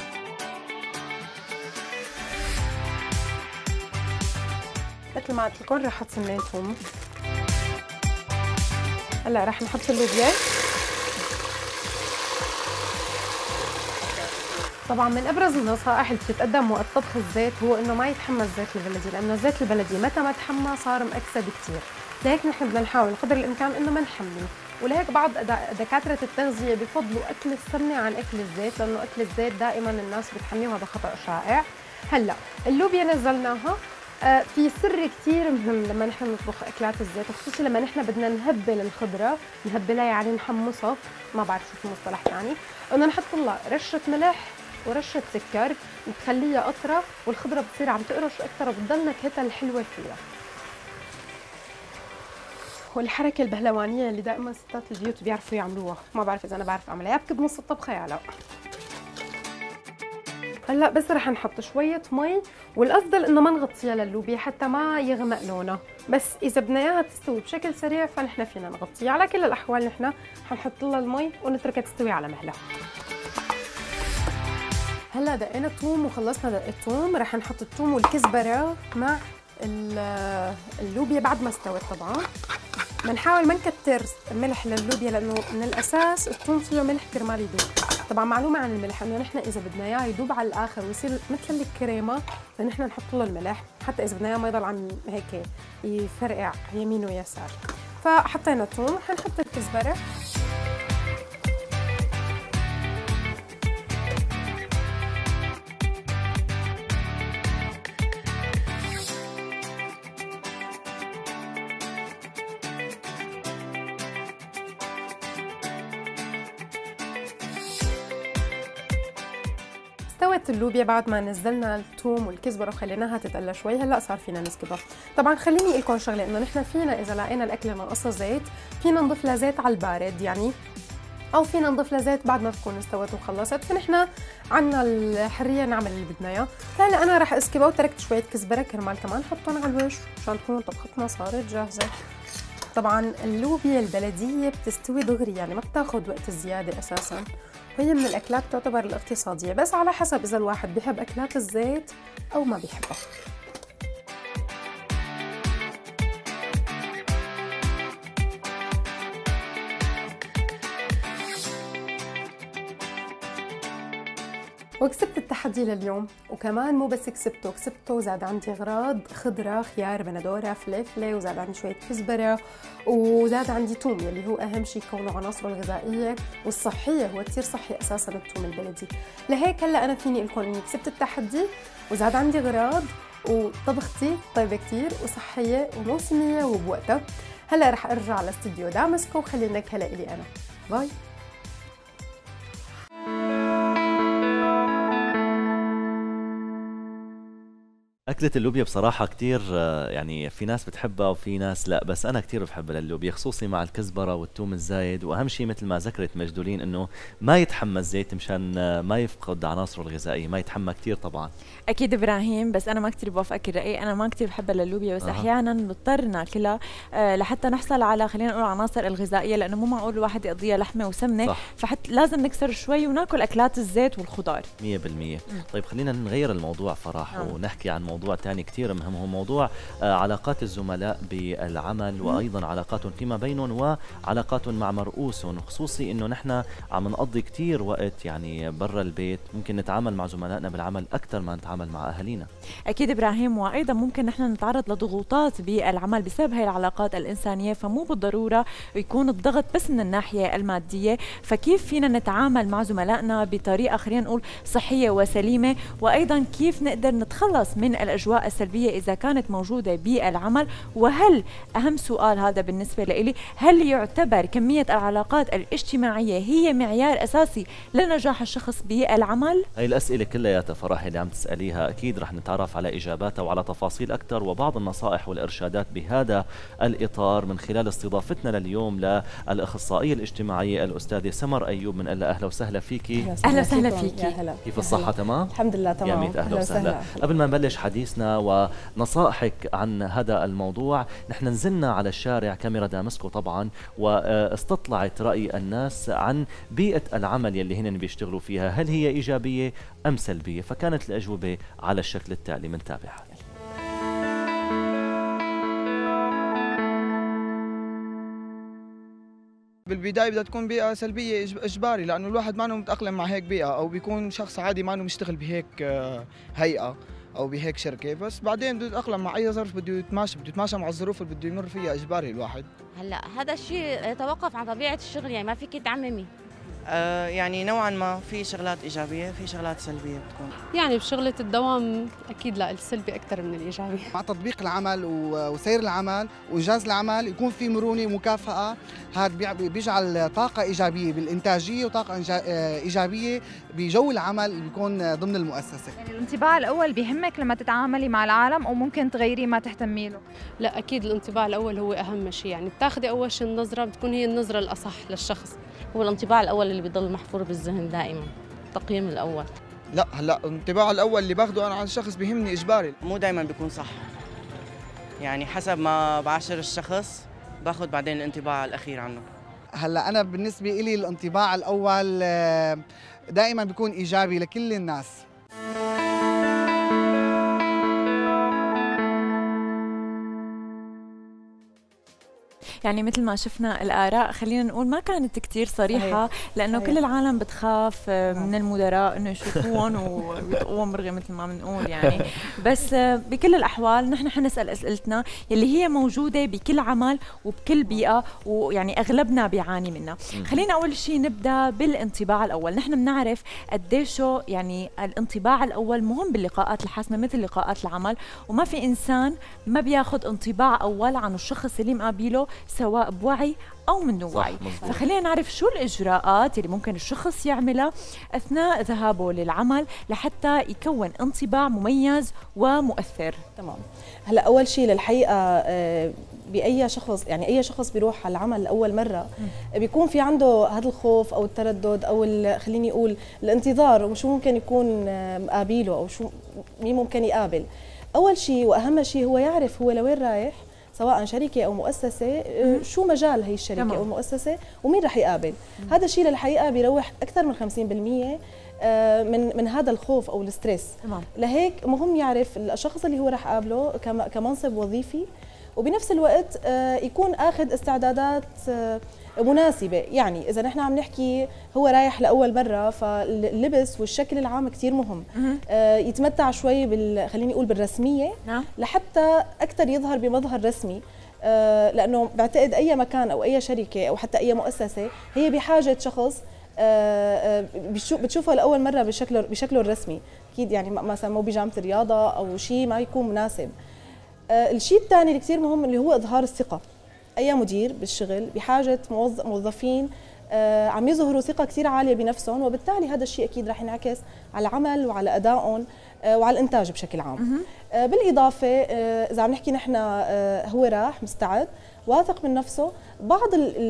مثل ما قلت لكم رح احط سنين ثوم. هلا رح نحط اللوبيا طبعا من ابرز النصائح اللي بتتقدم وقت طبخ الزيت هو انه ما يتحمى الزيت البلدي، لانه الزيت البلدي متى ما تحمى صار مأكسد كثير، لهيك نحن بدنا نحاول قدر الامكان انه ما نحميه، ولهيك بعض دكاتره التغذيه بفضلوا اكل السمنه عن اكل الزيت، لانه اكل الزيت دائما الناس بتحميه وهذا خطا شائع. هلا اللوبيا نزلناها، في سر كثير مهم لما نحن نطبخ اكلات الزيت، وخصوصي لما نحن بدنا نهبل الخضره، نهبلها يعني نحمصها، ما بعرف شو في مصطلح ثاني، انه نحط لها رشه ملح ورشه سكر بتخليها اطرى، والخضره بتصير عم تقرش اكثر وبتضل نكهتها الحلوه فيها. والحركه البهلوانيه اللي دائما ستات البيوت بيعرفوا يعملوها، ما بعرف اذا انا بعرف اعملها، يا بكب نص الطبخه يا لا. هلا بس رح نحط شويه مي، والافضل انه ما نغطيها للوبيا حتى ما يغمق لونها، بس اذا بدنا اياها تستوي بشكل سريع فنحن فينا نغطيها، على كل الاحوال نحن حنحط لها المي ونتركها تستوي على مهلها. هلا دقينا الثوم وخلصنا دق الثوم، رح نحط الثوم والكزبره مع اللوبيا بعد ما استوت. طبعا بنحاول ما نكتر ملح لللوبيا لانه من الاساس الثوم فيه ملح كرمال يذوب. طبعا معلومه عن الملح انه نحن اذا بدنا اياه يذوب على الاخر ويصير مثل الكريمه فنحن نحط له الملح، حتى اذا بدنا اياه ما يضل عم هيك يفرقع يمين ويسار. فحطينا الثوم، حنحط الكزبره، استوت اللوبيا بعد ما نزلنا الثوم والكزبره وخليناها تتقلى شوي. هلا صار فينا نسكبها. طبعا خليني اقول لكم شغله، انه نحن فينا اذا لقينا الاكله ناقصها زيت فينا نضيف لها زيت على البارد يعني، او فينا نضيف لها زيت بعد ما تكون استوت وخلصت، فنحن عنا الحريه نعمل اللي بدنا اياه. هلا انا رح اسكبها وتركت شويه كزبره كرمال كمان نحطهم على الوش عشان تكون طبختنا صارت جاهزه. طبعا اللوبيا البلديه بتستوي دغري يعني ما بتاخذ وقت زياده اساسا، وهي من الاكلات تعتبر الاقتصاديه، بس على حسب اذا الواحد بيحب اكلات الزيت او ما بيحبها. وكسبت التحدي لليوم، وكمان مو بس كسبته زاد عندي اغراض خضره، خيار، بندوره، فلفله، وزاد عندي شويه كزبره، وزاد عندي ثوم يلي هو اهم شيء كونه عناصره الغذائيه والصحيه، هو كثير صحي اساسا الثوم البلدي. لهيك هلا انا فيني اقول لكم اني كسبت التحدي وزاد عندي اغراض وطبختي طيبه كثير وصحيه وموسميه وبوقتها. هلا رح ارجع لاستديو دامسكو وخلي النكهه لإلي انا. باي. أكلة اللوبيا بصراحة كتير يعني في ناس بتحبها وفي ناس لا، بس أنا كتير بحب اللوبيا خصوصي مع الكزبرة والثوم الزايد، وأهم شيء مثل ما ذكرت مجدولين إنه ما يتحمى الزيت مشان ما يفقد عناصره الغذائية، ما يتحمى كتير طبعا. أكيد إبراهيم، بس أنا ما كتير بوافقك الرأي، أنا ما كتير بحب اللوبيا، بس أحيانا بنضطر ناكلها لحتى نحصل على خلينا نقول عناصر الغذائية، لأنه مو معقول الواحد يقضيها لحمة وسمنة، صح. فحتى لازم نكسر شوي وناكل أكلات الزيت والخضار 100%. طيب خلينا نغير الموضوع فرح ونحكي عن موضوع ثاني كثير مهم، هو موضوع علاقات الزملاء بالعمل وأيضا علاقاتهم فيما بينهم وعلاقاتهم مع مرؤوسهم، خصوصي إنه نحن عم نقضي كثير وقت يعني برا البيت، ممكن نتعامل مع زملائنا بالعمل أكثر ما نتعامل مع أهالينا. أكيد إبراهيم، وأيضا ممكن نحن نتعرض لضغوطات بالعمل بسبب هاي العلاقات الإنسانية، فمو بالضرورة يكون الضغط بس من الناحية المادية، فكيف فينا نتعامل مع زملائنا بطريقة خلينا نقول صحية وسليمة، وأيضا كيف نقدر نتخلص من الأجواء السلبية إذا كانت موجودة بالعمل. وهل أهم سؤال هذا بالنسبة لي، هل يعتبر كمية العلاقات الاجتماعية هي معيار أساسي لنجاح الشخص بالعمل؟ هاي الأسئلة كلياتها فرح اللي عم تسأليها أكيد رح نتعرف على إجاباتها وعلى تفاصيل أكثر وبعض النصائح والإرشادات بهذا الإطار من خلال استضافتنا لليوم للأخصائية الاجتماعية الأستاذة سمر أيوب. من قال أهلا وسهلا فيكي. أهلا وسهلا فيكي. كيف الصحة؟ تمام؟ الحمد لله تمام. أهلا وسهلا. قبل ما نبلش حديثنا ونصائحك عن هذا الموضوع، نحن نزلنا على الشارع كاميرا دامسكو طبعا واستطلعت رأي الناس عن بيئة العمل يلي هن بيشتغلوا فيها، هل هي إيجابية أم سلبية؟ فكانت الأجوبة على الشكل التالي، منتابعها. بالبدايه بدها تكون بيئه سلبيه اجباري، لانه الواحد ما متاقلم مع هيك بيئه، او بيكون شخص عادي ما مشتغل بهيك هيئه او بهيك شركه، بس بعدين بده يتاقلم مع اي ظرف بده يتماشى مع الظروف اللي بده يمر فيها اجباري الواحد. هلا هذا الشيء يتوقف عن طبيعه الشغل، يعني ما فيك تعممي. يعني نوعا ما في شغلات ايجابيه في شغلات سلبيه بتكون. يعني بشغله الدوام اكيد لا، السلبي اكثر من الايجابي. مع تطبيق العمل وسير العمل وانجاز العمل يكون في مرونه ومكافاه، هذا بيجعل طاقه ايجابيه بالانتاجيه وطاقه ايجابيه بجو العمل اللي بيكون ضمن المؤسسه. يعني الانطباع الاول بيهمك لما تتعاملي مع العالم، او ممكن تغيريه ما تهتمي له؟ لا اكيد الانطباع الاول هو اهم شيء، يعني بتاخذي اول شيء النظره بتكون هي النظره الاصح للشخص. هو الانطباع الاول اللي بيضل محفور بالذهن دائما، التقييم الاول. لا هلا الانطباع الاول اللي باخده انا عن الشخص بيهمني اجباري. مو دائما بيكون صح، يعني حسب ما بعاشر الشخص باخذ بعدين الانطباع الاخير عنه. هلا انا بالنسبه لي الانطباع الاول دائما بيكون ايجابي لكل الناس. يعني مثل ما شفنا الآراء خلينا نقول ما كانت كتير صريحة، لأنه كل العالم بتخاف من المدراء إنه يشوفون ويطقوهم برغي مثل ما بنقول يعني. بس بكل الأحوال نحن حنسأل أسئلتنا يلي هي موجودة بكل عمل وبكل بيئة، ويعني أغلبنا بيعاني منها. خلينا أول شيء نبدأ بالانطباع الأول. نحن بنعرف قديشو يعني الانطباع الأول مهم باللقاءات الحاسمة مثل لقاءات العمل، وما في إنسان ما بياخد انطباع أول عن الشخص اللي مقابله سواء بوعي أو من دون وعي. فخلينا نعرف شو الإجراءات اللي ممكن الشخص يعملها أثناء ذهابه للعمل لحتى يكون انطباع مميز ومؤثر. تمام. هلا أول شيء للحقيقة بأي شخص، يعني أي شخص بيروح على العمل لأول مرة بيكون في عنده هذا الخوف أو التردد أو خليني أقول الانتظار، وشو ممكن يكون مقابله أو شو مين ممكن يقابل. أول شيء وأهم شيء هو يعرف هو لوين رايح، سواء شركة أو مؤسسة، شو مجال هي الشركة أو المؤسسة ومين رح يقابل. هذا الشيء للحقيقة بيروح أكثر من 50% من هذا الخوف أو الستريس. لهيك مهم يعرف الشخص اللي هو رح يقابله كمنصب وظيفي، وبنفس الوقت يكون أخذ استعدادات مناسبة. يعني إذا نحن عم نحكي هو رايح لأول مرة، فاللبس والشكل العام كتير مهم. يتمتع شوي خليني أقول بالرسمية لحتى أكثر يظهر بمظهر رسمي، لأنه بعتقد أي مكان أو أي شركة أو حتى أي مؤسسة هي بحاجة شخص بتشوفه لأول مرة بشكله الرسمي. أكيد يعني مثلا مو بيجامة الرياضة أو شيء ما يكون مناسب. الشيء الثاني اللي كتير مهم اللي هو إظهار الثقة. أي مدير بالشغل بحاجة موظفين عم يظهروا ثقة كتير عالية بنفسهم، وبالتالي هذا الشيء أكيد رح ينعكس على العمل وعلى أدائهم وعلى الإنتاج بشكل عام. بالإضافة إذا عم نحكي نحن هو راح مستعد واثق من نفسه، بعض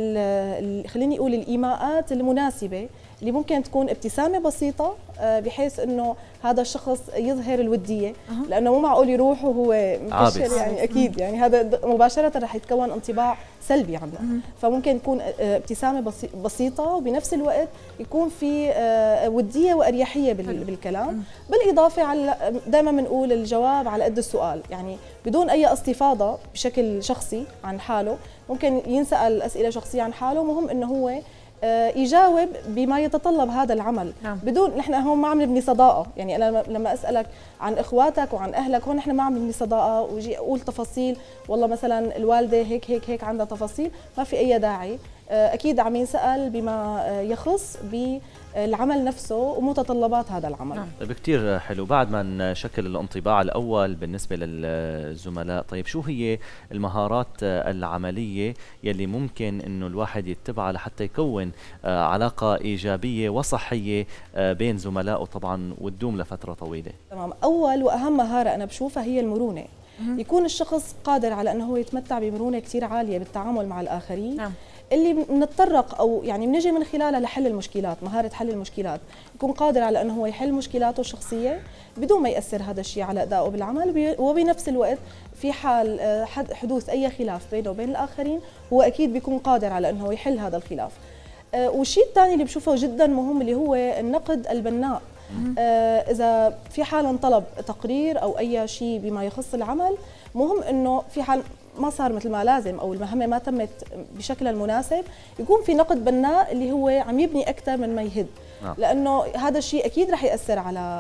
خليني أقول الإيماءات المناسبة اللي ممكن تكون ابتسامة بسيطة بحيث انه هذا الشخص يظهر الودية، لانه مو معقول يروح وهو مكشر يعني اكيد يعني هذا مباشرة رح يتكون انطباع سلبي عنه. فممكن تكون ابتسامة بسيطة وبنفس الوقت يكون في ودية واريحية بالكلام. بالاضافة على دائما بنقول الجواب على قد السؤال، يعني بدون اي استفاضة بشكل شخصي عن حاله. ممكن ينسأل اسئلة شخصية عن حاله، مهم انه هو يجاوب بما يتطلب هذا العمل. بدون نحن هون ما عم نبني صداقه، يعني انا لما اسالك عن اخواتك وعن اهلك هون نحن ما عم نبني صداقه وجي اقول تفاصيل والله مثلا الوالده هيك هيك هيك عندها تفاصيل، ما في اي داعي. اكيد عم ينسال بما يخص بالعمل نفسه ومتطلبات هذا العمل. طيب كثير حلو. بعد ما نشكل الانطباع الاول بالنسبه للزملاء، طيب شو هي المهارات العمليه يلي ممكن انه الواحد يتبعها لحتى يكون علاقه ايجابيه وصحيه بين زملائه طبعا وتدوم لفتره طويله؟ تمام. اول واهم مهاره انا بشوفها هي المرونه. يكون الشخص قادر على انه هو يتمتع بمرونه كثير عاليه بالتعامل مع الاخرين، اللي بنتطرق او يعني بنجي من خلالها لحل المشكلات، مهاره حل المشكلات. يكون قادر على انه هو يحل مشكلاته الشخصيه بدون ما ياثر هذا الشيء على ادائه بالعمل، وبنفس الوقت في حال حدوث اي خلاف بينه وبين الاخرين هو اكيد بيكون قادر على انه يحل هذا الخلاف. والشيء الثاني اللي بشوفه جدا مهم اللي هو النقد البناء. اذا في حال انطلب تقرير او اي شيء بما يخص العمل، مهم انه في حال ما صار مثل ما لازم او المهمه ما تمت بشكلها المناسب، يكون في نقد بناء اللي هو عم يبني اكثر من ما يهد. لانه هذا الشيء اكيد رح ياثر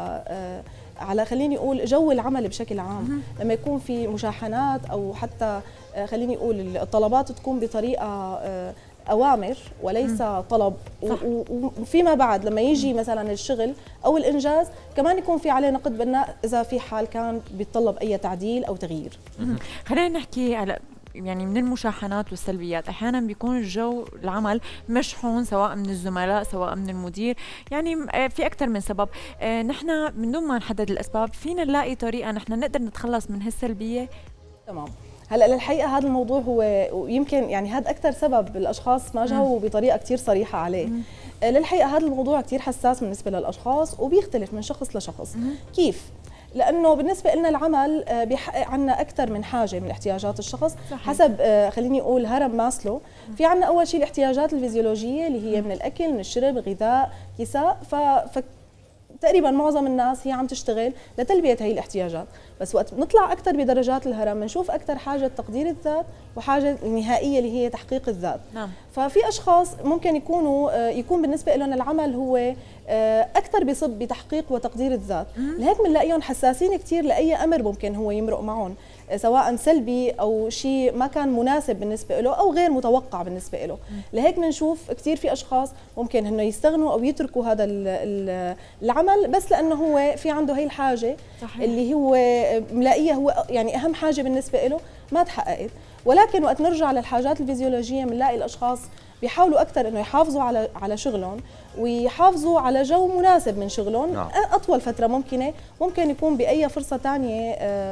على خليني اقول جو العمل بشكل عام. لما يكون في مشاحنات او حتى خليني اقول الطلبات تكون بطريقه أوامر وليس طلب، وفيما بعد لما يجي مثلا الشغل أو الإنجاز كمان يكون في عليه نقد بناء إذا في حال كان بيتطلب أي تعديل أو تغيير. خلينا نحكي على يعني من المشاحنات والسلبيات. احيانا بيكون الجو العمل مشحون سواء من الزملاء سواء من المدير، يعني في اكثر من سبب. نحن من دون ما نحدد الاسباب فينا نلاقي طريقه نحن نقدر نتخلص من هالسلبيه. تمام. هلا للحقيقه هذا الموضوع هو يمكن يعني هذا اكثر سبب الاشخاص ما جاوبوا بطريقه كثير صريحه عليه. للحقيقه هذا الموضوع كثير حساس بالنسبه للاشخاص وبيختلف من شخص لشخص. كيف؟ لانه بالنسبه لنا العمل بيحقق عنا اكثر من حاجه من احتياجات الشخص. صحيح. حسب خليني اقول هرم ماسلو، في عنا اول شيء الاحتياجات الفيزيولوجيه اللي هي من الاكل، من الشرب، غذاء، كساء. تقريبا معظم الناس هي عم تشتغل لتلبيه هي الاحتياجات، بس وقت بنطلع اكثر بدرجات الهرم بنشوف اكثر حاجه تقدير الذات وحاجه النهائيه اللي هي تحقيق الذات. نعم. ففي اشخاص ممكن يكون بالنسبه لهم العمل هو اكثر بصب بتحقيق وتقدير الذات، لهيك بنلاقيهم حساسين كثير لاي امر ممكن هو يمرق معهم، سواء سلبي او شيء ما كان مناسب بالنسبه له او غير متوقع بالنسبه له. لهيك بنشوف كثير في اشخاص ممكن انه يستغنوا او يتركوا هذا العمل بس لانه هو في عنده هي الحاجه. صحيح. اللي هو ملاقيها هو يعني اهم حاجه بالنسبه له ما تحققت. ولكن وقت نرجع للحاجات الفيزيولوجيه بنلاقي الاشخاص بيحاولوا اكثر انه يحافظوا على شغلهم ويحافظوا على جو مناسب من شغلهم. نعم. اطول فتره ممكنه، ممكن يكون باي فرصه ثانيه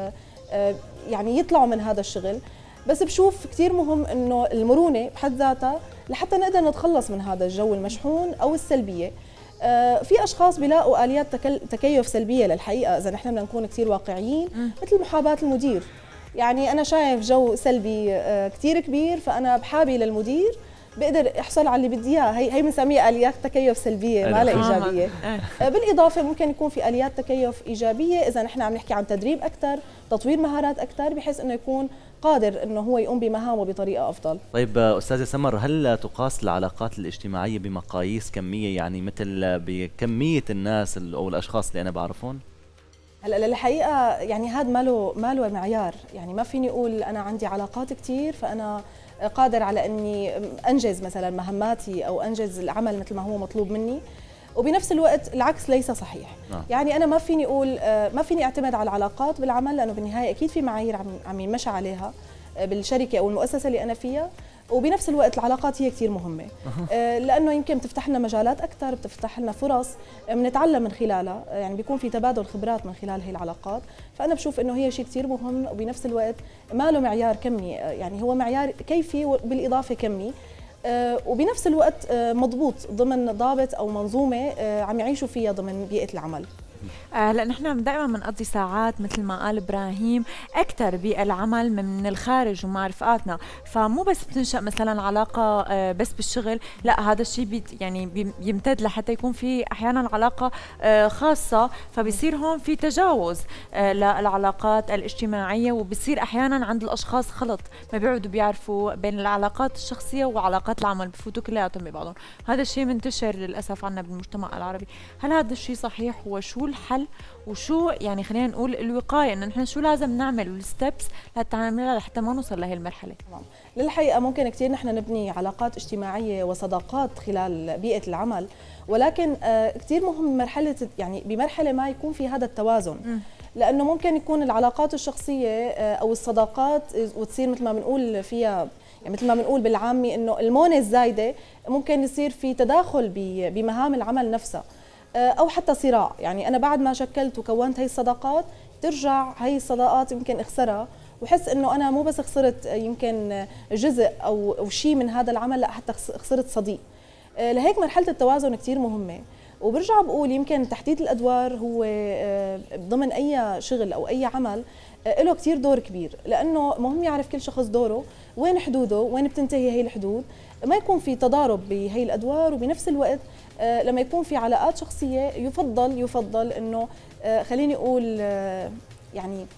يعني يطلعوا من هذا الشغل. بس بشوف كثير مهم انه المرونه بحد ذاتها لحتى نقدر نتخلص من هذا الجو المشحون او السلبيه. في اشخاص بيلاقوا اليات تكيف سلبيه للحقيقه اذا نحن بدنا نكون كثير واقعيين، مثل محاباه المدير. يعني انا شايف جو سلبي كثير كبير فانا بحابي للمدير بقدر احصل على اللي بدي اياه. هي بنسميها اليات تكيف سلبيه ما لها ايجابيه. بالاضافه ممكن يكون في اليات تكيف ايجابيه اذا نحن عم نحكي عن تدريب اكثر، تطوير مهارات اكثر، بحيث انه يكون قادر انه هو يقوم بمهامه بطريقه افضل. طيب استاذه سمر، هل تقاس العلاقات الاجتماعيه بمقاييس كميه، يعني مثل بكميه الناس او الاشخاص اللي انا بعرفهم؟ هلا للحقيقه يعني هذا ما له معيار، يعني ما فيني اقول انا عندي علاقات كثير فانا قادر على اني انجز مثلا مهماتي او انجز العمل مثل ما هو مطلوب مني، وبنفس الوقت العكس ليس صحيح. يعني انا ما فيني اقول ما فيني اعتمد على العلاقات بالعمل، لانه بالنهايه اكيد في معايير عم ينمشى عليها بالشركه او المؤسسه اللي انا فيها، وبنفس الوقت العلاقات هي كثير مهمه. لانه يمكن بتفتح لنا مجالات اكثر، بتفتح لنا فرص بنتعلم من خلالها، يعني بيكون في تبادل خبرات من خلال هي العلاقات. فانا بشوف انه هي شيء كثير مهم، وبنفس الوقت ما له معيار كمي، يعني هو معيار كيفي وبالاضافه كمي، وبنفس الوقت مضبوط ضمن ضابط او منظومه عم يعيشوا فيها ضمن بيئه العمل. هلا نحن دائما بنقضي ساعات مثل ما قال ابراهيم اكثر بالعمل من الخارج ومع رفقاتنا، فمو بس بتنشا مثلا علاقه بس بالشغل، لا هذا الشيء يعني بيمتد لحتى يكون في احيانا علاقه خاصه، فبصير هون في تجاوز للعلاقات الاجتماعيه، وبصير احيانا عند الاشخاص خلط، ما بيقعدوا بيعرفوا بين العلاقات الشخصيه وعلاقات العمل، بفوتوا كلياتهم ببعضهم. هذا الشيء منتشر للاسف عندنا بالمجتمع العربي. هل هذا الشيء صحيح؟ وشو الحل وشو يعني خلينا نقول الوقايه، انه نحن شو لازم نعمل والستبس لتعملها لحتى ما نوصل لهي المرحله؟ تمام. للحقيقه ممكن كثير نحن نبني علاقات اجتماعيه وصداقات خلال بيئه العمل، ولكن كثير مهم يعني بمرحله ما يكون في هذا التوازن. لانه ممكن يكون العلاقات الشخصيه او الصداقات وتصير مثل ما بنقول فيها، يعني مثل ما بنقول بالعامي انه المونه الزايده، ممكن يصير في تداخل بمهام العمل نفسها، او حتى صراع. يعني انا بعد ما شكلت وكونت هي الصداقات ترجع هي الصداقات يمكن اخسرها وحس انه انا مو بس خسرت يمكن جزء او شيء من هذا العمل، لا حتى خسرت صديق. لهيك مرحله التوازن كثير مهمه. وبرجع بقول يمكن تحديد الادوار هو ضمن اي شغل او اي عمل له كثير دور كبير، لانه مهم يعرف كل شخص دوره، وين حدوده، وين بتنتهي هي الحدود، ما يكون في تضارب بهي الادوار. وبنفس الوقت لما يكون في علاقات شخصيه يفضل انه خليني اقول يعني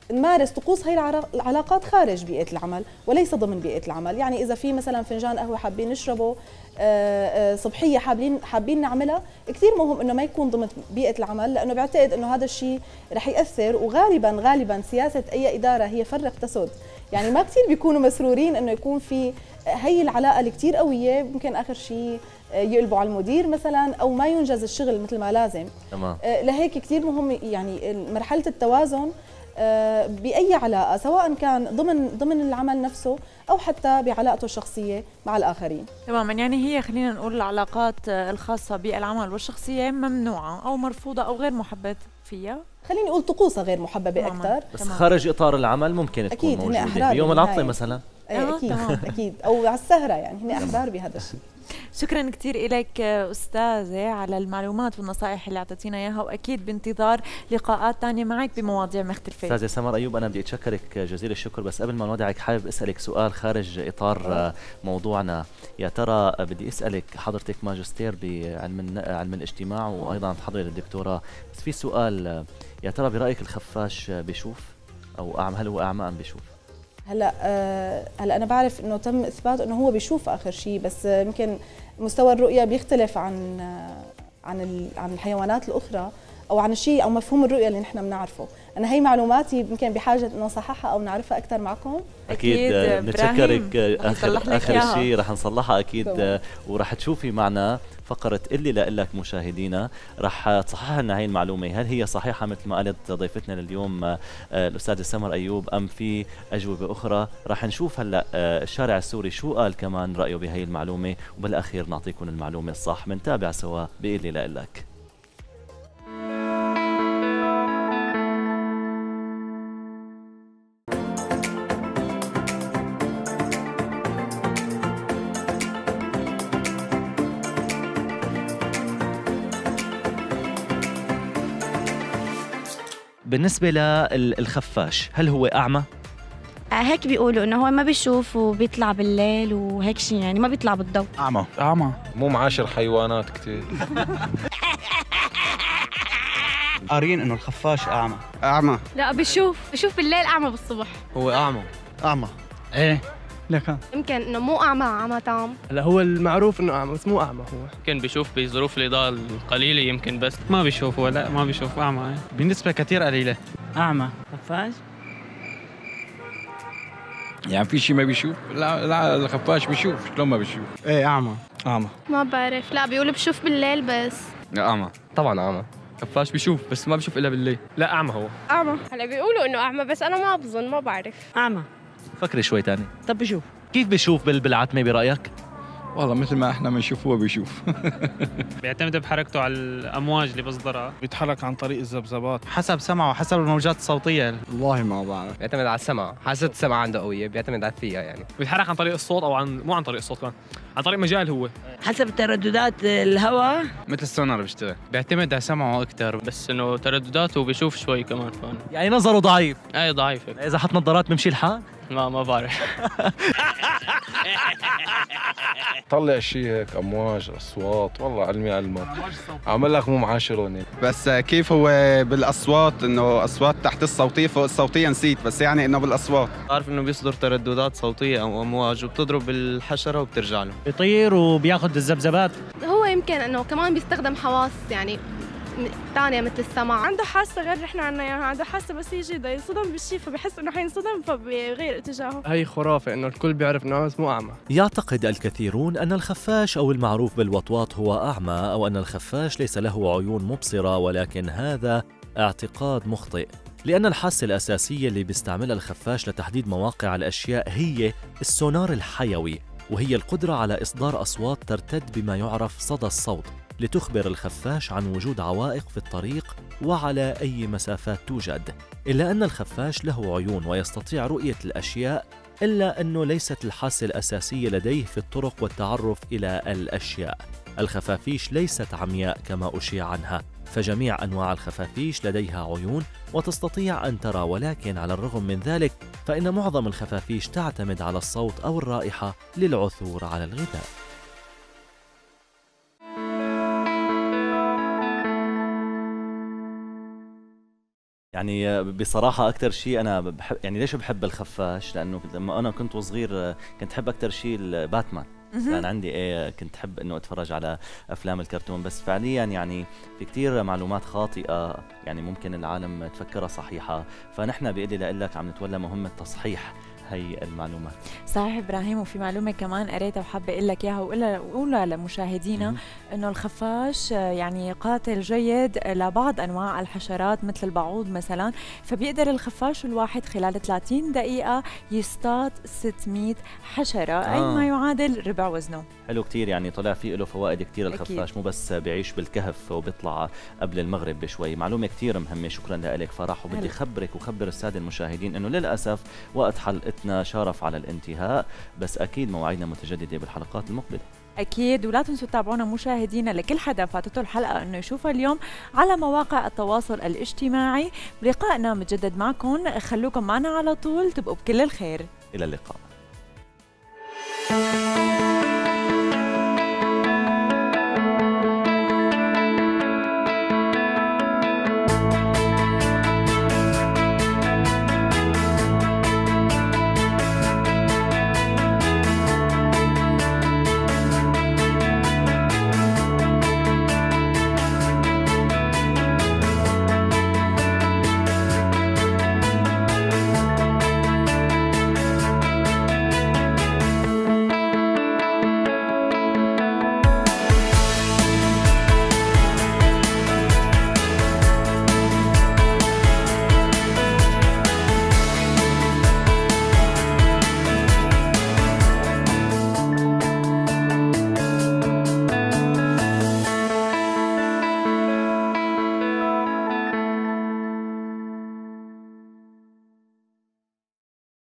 نمارس طقوس هي العلاقات خارج بيئة العمل وليس ضمن بيئة العمل. يعني إذا في مثلا فنجان قهوة حابين نشربه صبحية حابين نعملها، كثير مهم إنه ما يكون ضمن بيئة العمل، لأنه بعتقد إنه هذا الشيء رح يأثر. وغالبا سياسة أي إدارة هي فرق تسد، يعني ما كثير بيكونوا مسرورين إنه يكون في هي العلاقة اللي كثير قوية، ممكن آخر شيء يقلبوا على المدير مثلا أو ما ينجز الشغل مثل ما لازم. تمام. لهيك كثير مهم يعني مرحلة التوازن بأي علاقة، سواء كان ضمن العمل نفسه أو حتى بعلاقته الشخصية مع الآخرين. تماما، يعني هي خلينا نقول العلاقات الخاصة بالعمل والشخصية ممنوعة أو مرفوضة أو غير محبب فيها، خليني أقول طقوسها غير محببة أكثر. بس خارج إطار العمل ممكن تكون موجودة بيوم العطلة مثلا. أكيد أكيد، أو على السهرة، يعني هن أحرار بهذا الشيء. شكرا كثير لك أستاذة على المعلومات والنصائح اللي أعطيتينا إياها، وأكيد بانتظار لقاءات تانية معك بمواضيع مختلفة. أستاذة سمر أيوب، أنا بدي أتشكرك جزيل الشكر، بس قبل ما نودعك حابب أسألك سؤال خارج إطار موضوعنا. يا ترى بدي أسألك، حضرتك ماجستير بعلم الاجتماع وأيضا تحضري للدكتوراه، بس في سؤال، يا ترى برأيك الخفاش بيشوف أو أعمى؟ هل هو أعمى أم بيشوف؟ هلا انا بعرف انه تم اثبات انه هو بيشوف اخر شيء، بس يمكن مستوى الرؤيه بيختلف عن الحيوانات الاخرى او عن الشيء او مفهوم الرؤيه اللي نحن بنعرفه. انا هي معلوماتي يمكن بحاجه انه نصححها او نعرفها اكثر معكم. اكيد بنتشكرك. اخر شيء رح نصلحها اكيد، ورح تشوفي معنا فقرة اللي لك مشاهدينا، رح تصحح لنا هي المعلومة، هل هي صحيحة مثل ما قالت ضيفتنا لليوم الأستاذة سمر أيوب أم في أجوبة أخرى؟ رح نشوف هلأ الشارع السوري شو قال كمان رأيه بهي المعلومة، وبالأخير نعطيكم المعلومة الصح. منتابع سوا بإلي لك. بالنسبة للخفاش، هل هو أعمى؟ هيك بيقولوا انه هو ما بيشوف وبيطلع بالليل وهيك شيء، يعني ما بيطلع بالضوء. أعمى مو معاشر حيوانات كتير. قارين انه الخفاش أعمى. لا بيشوف بالليل، أعمى بالصبح. هو أعمى. ايه لك يمكن انه مو أعمى تام. لا هو المعروف انه أعمى بس مو أعمى، هو يمكن بيشوف بظروف الإضاءة القليلة، يمكن بس ما بيشوف. ولا ما بيشوف، أعمى بنسبة كثير قليلة. أعمى. خفاش يعني في شيء ما بيشوف؟ لا الخفاش بيشوف، شلون ما بيشوف؟ ايه أعمى. ما بعرف، لا بيقولوا بشوف بالليل بس. لا أعمى. طبعا أعمى. خفاش بيشوف بس ما بيشوف إلا بالليل. لا أعمى هو. أعمى. هلا بيقولوا إنه أعمى بس أنا ما بظن، ما بعرف. أعمى. فكري شوي تاني. طب بشوف. كيف بيشوف بالعتمة برأيك؟ والله مثل ما احنا بنشوف هو بيشوف. بيعتمد بحركته على الأمواج اللي بيصدرها. بيتحرك عن طريق الذبذبات حسب سمعه وحسب الموجات الصوتية. والله ما بعرف. بيعتمد على السمع، حاسة السمع عنده قوية، بيعتمد على فيها يعني. بيتحرك عن طريق الصوت أو مو عن طريق الصوت، كمان عن طريق مجال هو. حسب ترددات الهواء. مثل السونار بيشتغل. بيعتمد على سمعه أكثر، بس إنه تردداته بيشوف شوي كمان. يعني نظره ضعيف. أي ضعيف. إذا حط نظارات بمشي الحال؟ ما بعرف. طلع شيء هيك امواج اصوات، والله علمي علمك عمل لك مو معاشروني. بس كيف هو بالاصوات، انه اصوات تحت الصوتيه فوق الصوتيه نسيت، بس يعني انه بالاصوات عارف انه بيصدر ترددات صوتيه او امواج وبتضرب بالحشره وبترجع له. بيطير وبياخذ الذبذبات. هو يمكن انه كمان بيستخدم حواس يعني ثانية مثل السمع. عنده حاسة غير نحن عنا اياها، عنده حاسة بس يجي بده ينصدم بالشيء فبحس انه حينصدم فبيغير اتجاهه. هي خرافة انه الكل بيعرف انه بس مو اعمى. يعتقد الكثيرون ان الخفاش او المعروف بالوطواط هو اعمى، او ان الخفاش ليس له عيون مبصرة، ولكن هذا اعتقاد مخطئ، لأن الحاسة الأساسية اللي بيستعملها الخفاش لتحديد مواقع الأشياء هي السونار الحيوي، وهي القدرة على إصدار أصوات ترتد بما يعرف صدى الصوت، لتخبر الخفاش عن وجود عوائق في الطريق وعلى أي مسافات توجد. إلا أن الخفاش له عيون ويستطيع رؤية الأشياء، إلا أنه ليست الحاسة الأساسية لديه في الطرق والتعرف إلى الأشياء. الخفافيش ليست عمياء كما أشيع عنها، فجميع أنواع الخفافيش لديها عيون وتستطيع أن ترى، ولكن على الرغم من ذلك فإن معظم الخفافيش تعتمد على الصوت أو الرائحة للعثور على الغذاء. يعني بصراحة أكثر شيء أنا بحب، يعني ليش بحب الخفاش؟ لأنه لما أنا كنت صغير كنت أحب أكثر شيء باتمان. كان عندي كنت أحب إنه أتفرج على أفلام الكرتون، بس فعليا يعني في كتير معلومات خاطئة يعني ممكن العالم تفكرها صحيحة، فنحن بإيدي لك عم نتولى مهمة تصحيح هي المعلومات. صحيح ابراهيم، وفي معلومه كمان قريتها وحابه اقول لك اياها واقولها لمشاهدينا، انه الخفاش يعني قاتل جيد لبعض انواع الحشرات مثل البعوض مثلا، فبيقدر الخفاش الواحد خلال 30 دقيقه يصطاد 600 حشره، اي ما يعادل ربع وزنه. حلو كتير، يعني طلع فيه له فوائد كتير الخفاش، مو بس بيعيش بالكهف وبيطلع قبل المغرب بشوي. معلومه كتير مهمه، شكرا لك فرح. وبدي خبرك وخبر الساده المشاهدين انه للاسف وقت حلقتنا شارف على الانتهاء، بس اكيد مواعيدنا متجدده بالحلقات المقبله. أكيد، ولا تنسوا تتابعونا مشاهدينا، لكل حدا فاتته الحلقة أنه يشوفها اليوم على مواقع التواصل الاجتماعي. بلقائنا متجدد معكم، خلوكم معنا على طول، تبقوا بكل الخير. إلى اللقاء.